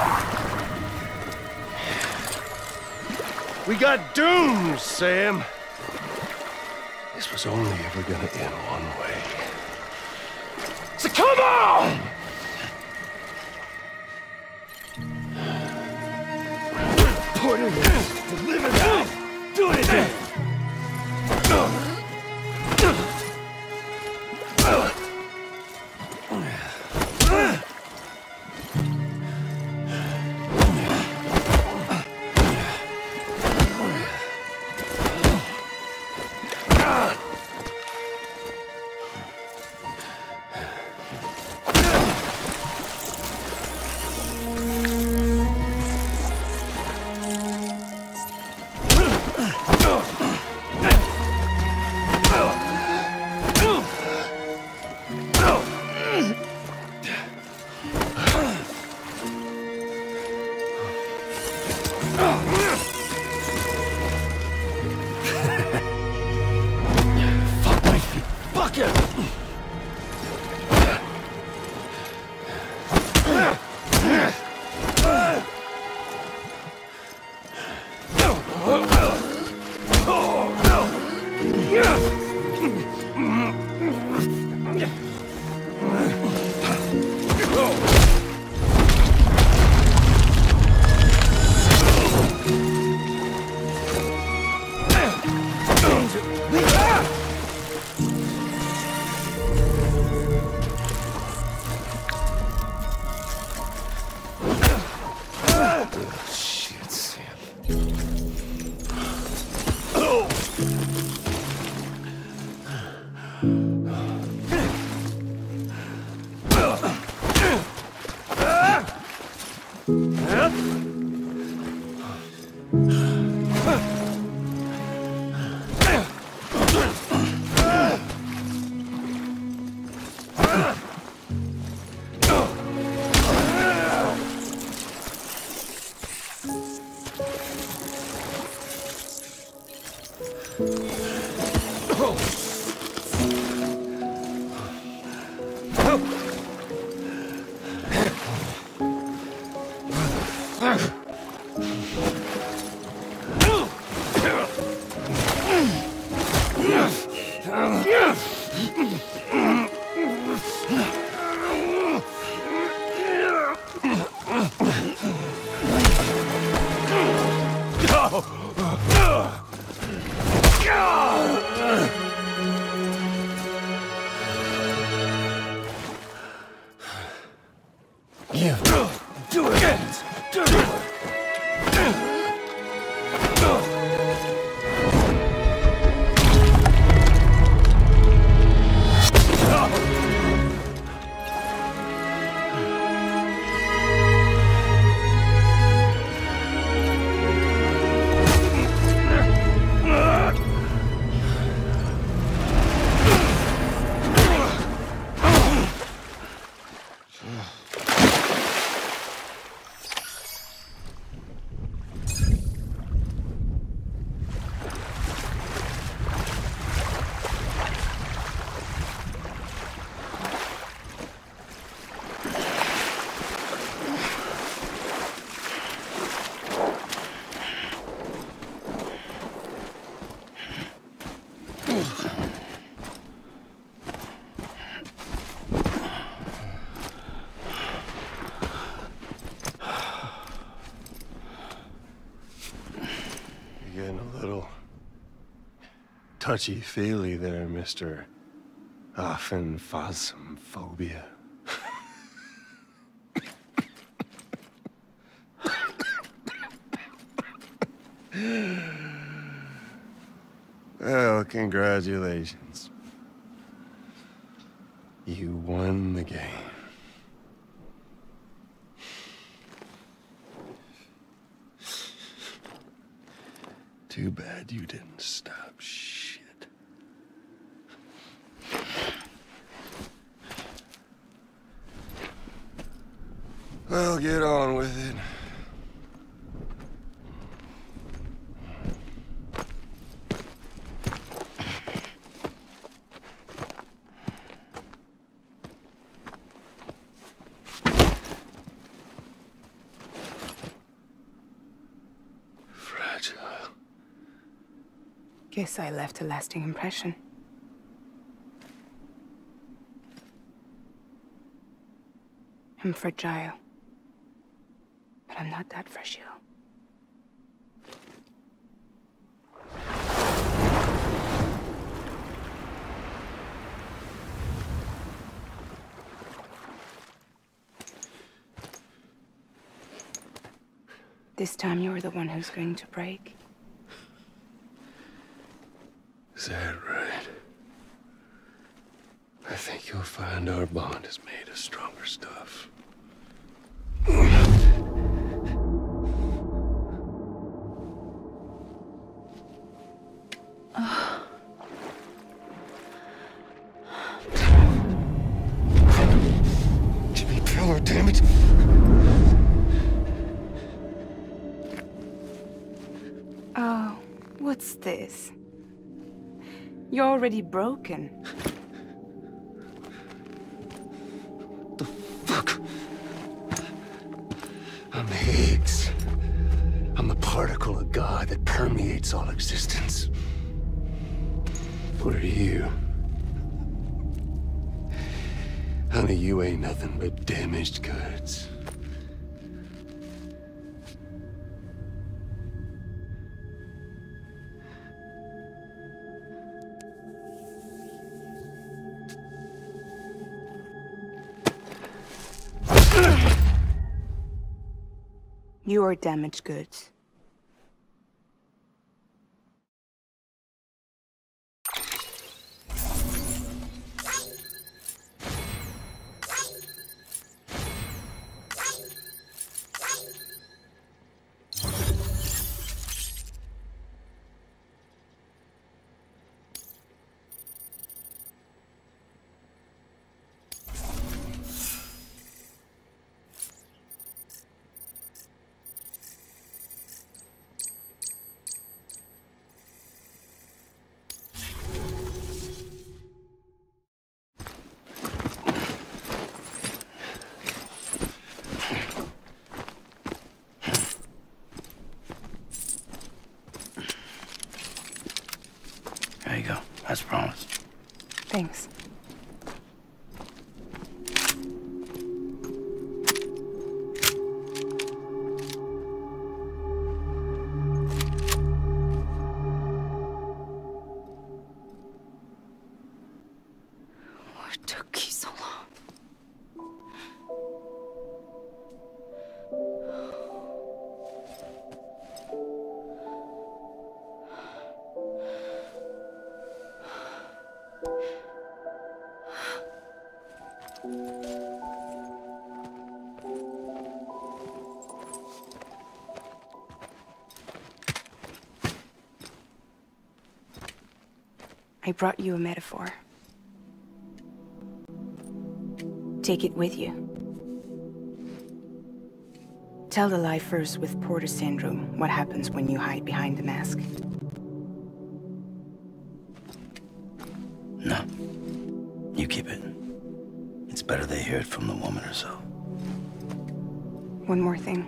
can. We got doomed, Sam. This was only ever gonna end one way. So come on! Put it in. Live it out. Do it again. Touchy-feely there, Mister Phasmophobia. Well, congratulations. You won the game. Too bad you didn't stop shit. Well, get on with it. Guess I left a lasting impression. I'm fragile. But I'm not that fragile. This time you're the one who's going to break. Is that right? I think you'll find our bond is made of stronger stuff. Jimmy Pillar, damn it! Oh, what's this? You're already broken. The fuck? I'm Higgs. I'm the particle of God that permeates all existence. What are you? Honey, you ain't nothing but damaged goods. You are damaged goods. There you go, as promised. Thanks. What took you so long? I brought you a metaphor. Take it with you. Tell the lifers with Porter syndrome what happens when you hide behind the mask. No. You keep it. It's better they hear it from the woman herself. One more thing.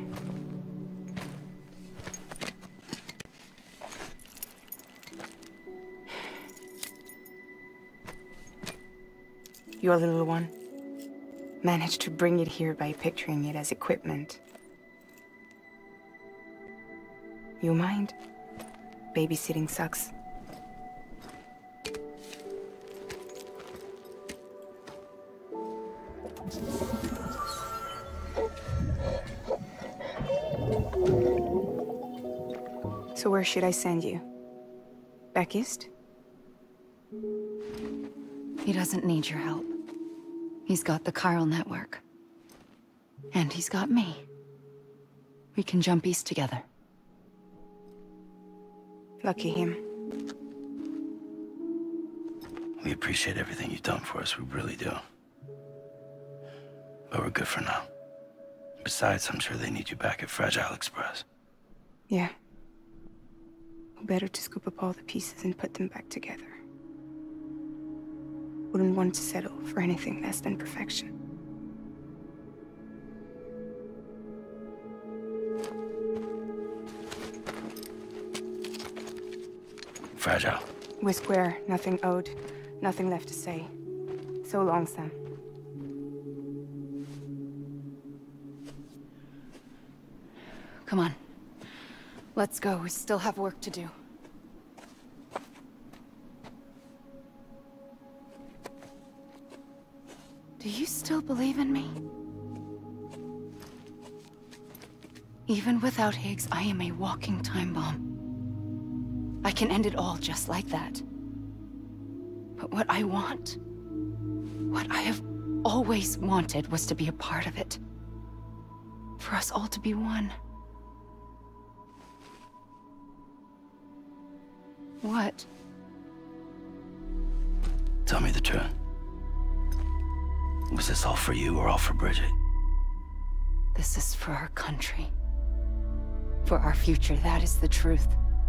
Your little one managed to bring it here by picturing it as equipment. You mind? Babysitting sucks. So where should I send you? Back east? He doesn't need your help. He's got the Chiral Network. And he's got me. We can jump east together. Lucky him. We appreciate everything you've done for us, we really do. But we're good for now. Besides, I'm sure they need you back at Fragile Express. Yeah. Better to scoop up all the pieces and put them back together. Wouldn't want to settle for anything less than perfection. Fragile. We're square, nothing owed, nothing left to say. So long, Sam. Come on. Let's go. We still have work to do. Do you still believe in me? Even without Higgs, I am a walking time bomb. I can end it all just like that. But what I want, what I have always wanted, was to be a part of it. For us all to be one. What? Tell me the truth. Was this all for you or all for Bridget? This is for our country. For our future, that is the truth.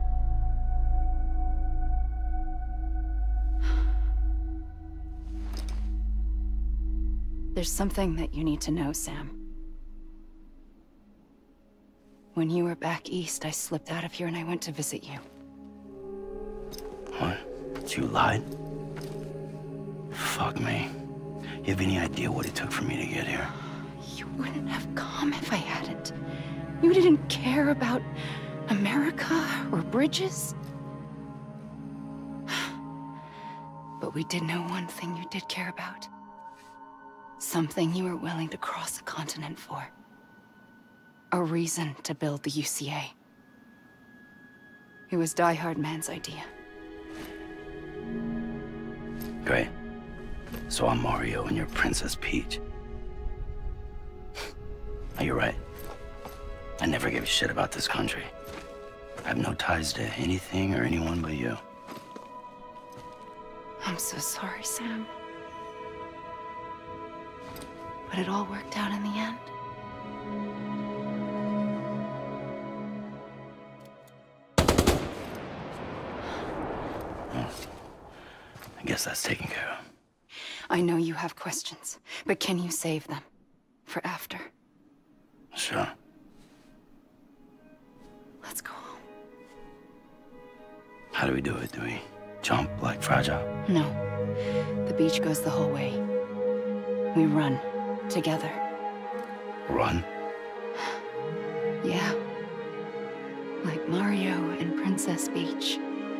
There's something that you need to know, Sam. When you were back east, I slipped out of here and I went to visit you. What? You lied? Fuck me. You have any idea what it took for me to get here? You wouldn't have come if I hadn't. You didn't care about America or bridges. But we did know one thing you did care about. Something you were willing to cross a continent for. A reason to build the U C A. It was Die Hard Man's idea. Great. So I'm Mario and you're Princess Peach. You're right. I never gave a shit about this country. I have no ties to anything or anyone but you. I'm so sorry, Sam. But it all worked out in the end. Well, I guess that's taken care of. I know you have questions, but can you save them for after? Sure. Let's go home. How do we do it? Do we jump like Fragile? No. The beach goes the whole way. We run together. Run? Yeah. Like Mario and Princess Peach.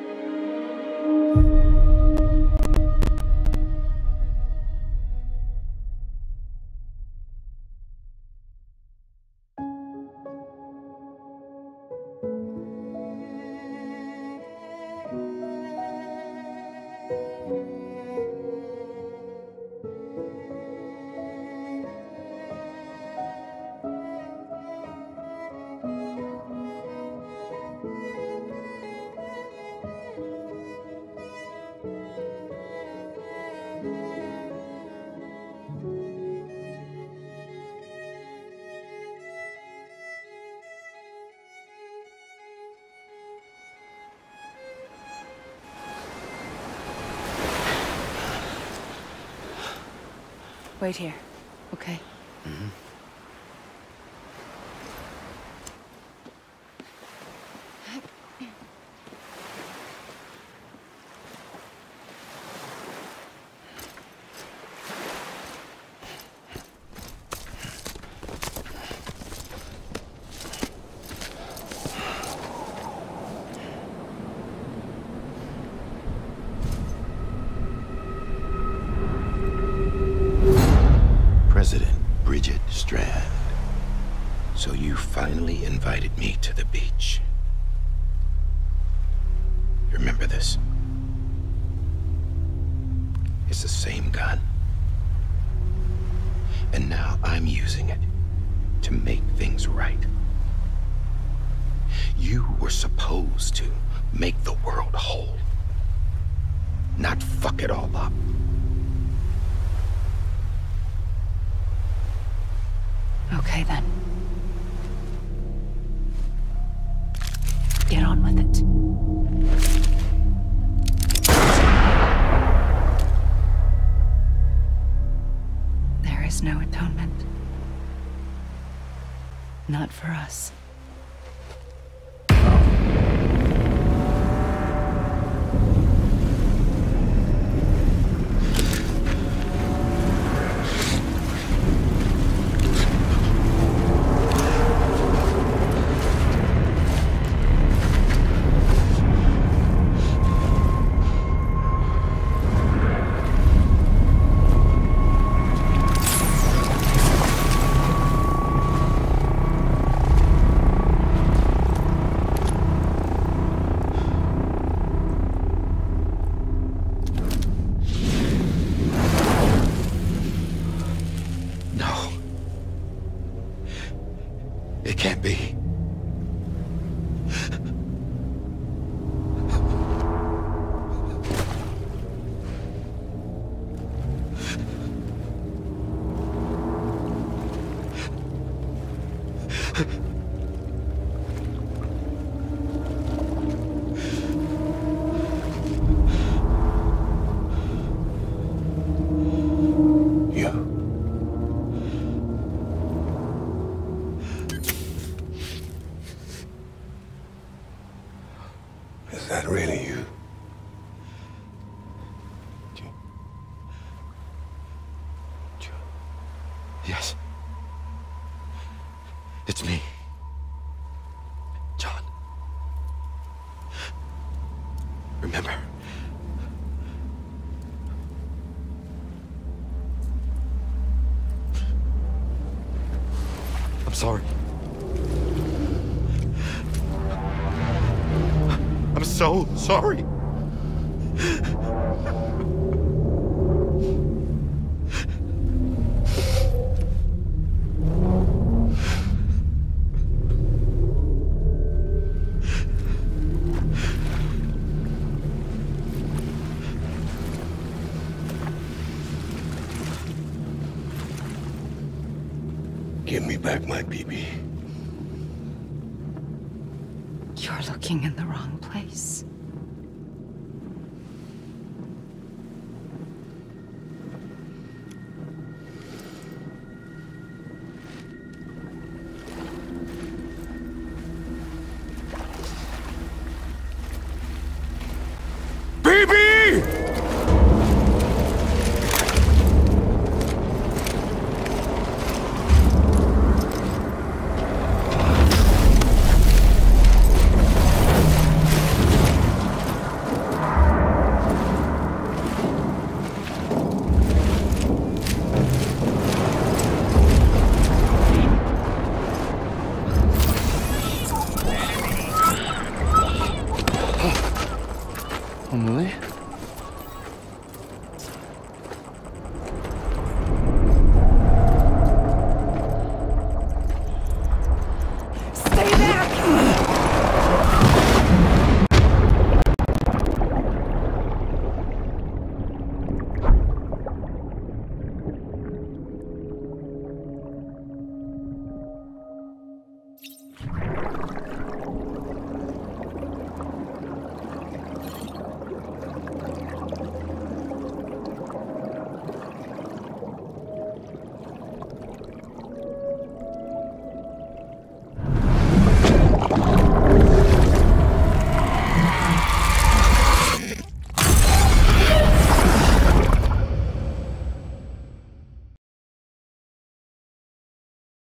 Wait here, okay? Mm-hmm. President Bridget Strand. So you finally invited me to the beach. You remember this? It's the same gun. And now I'm using it to make things right. You were supposed to make the world whole, not fuck it all up. Okay, then. Get on with it. There is no atonement. Not for us. Is that really you? Yes. It's me. John. Remember. I'm sorry. I'm so sorry. Give me back my B B. You're looking in the wrong place. B B! Emily?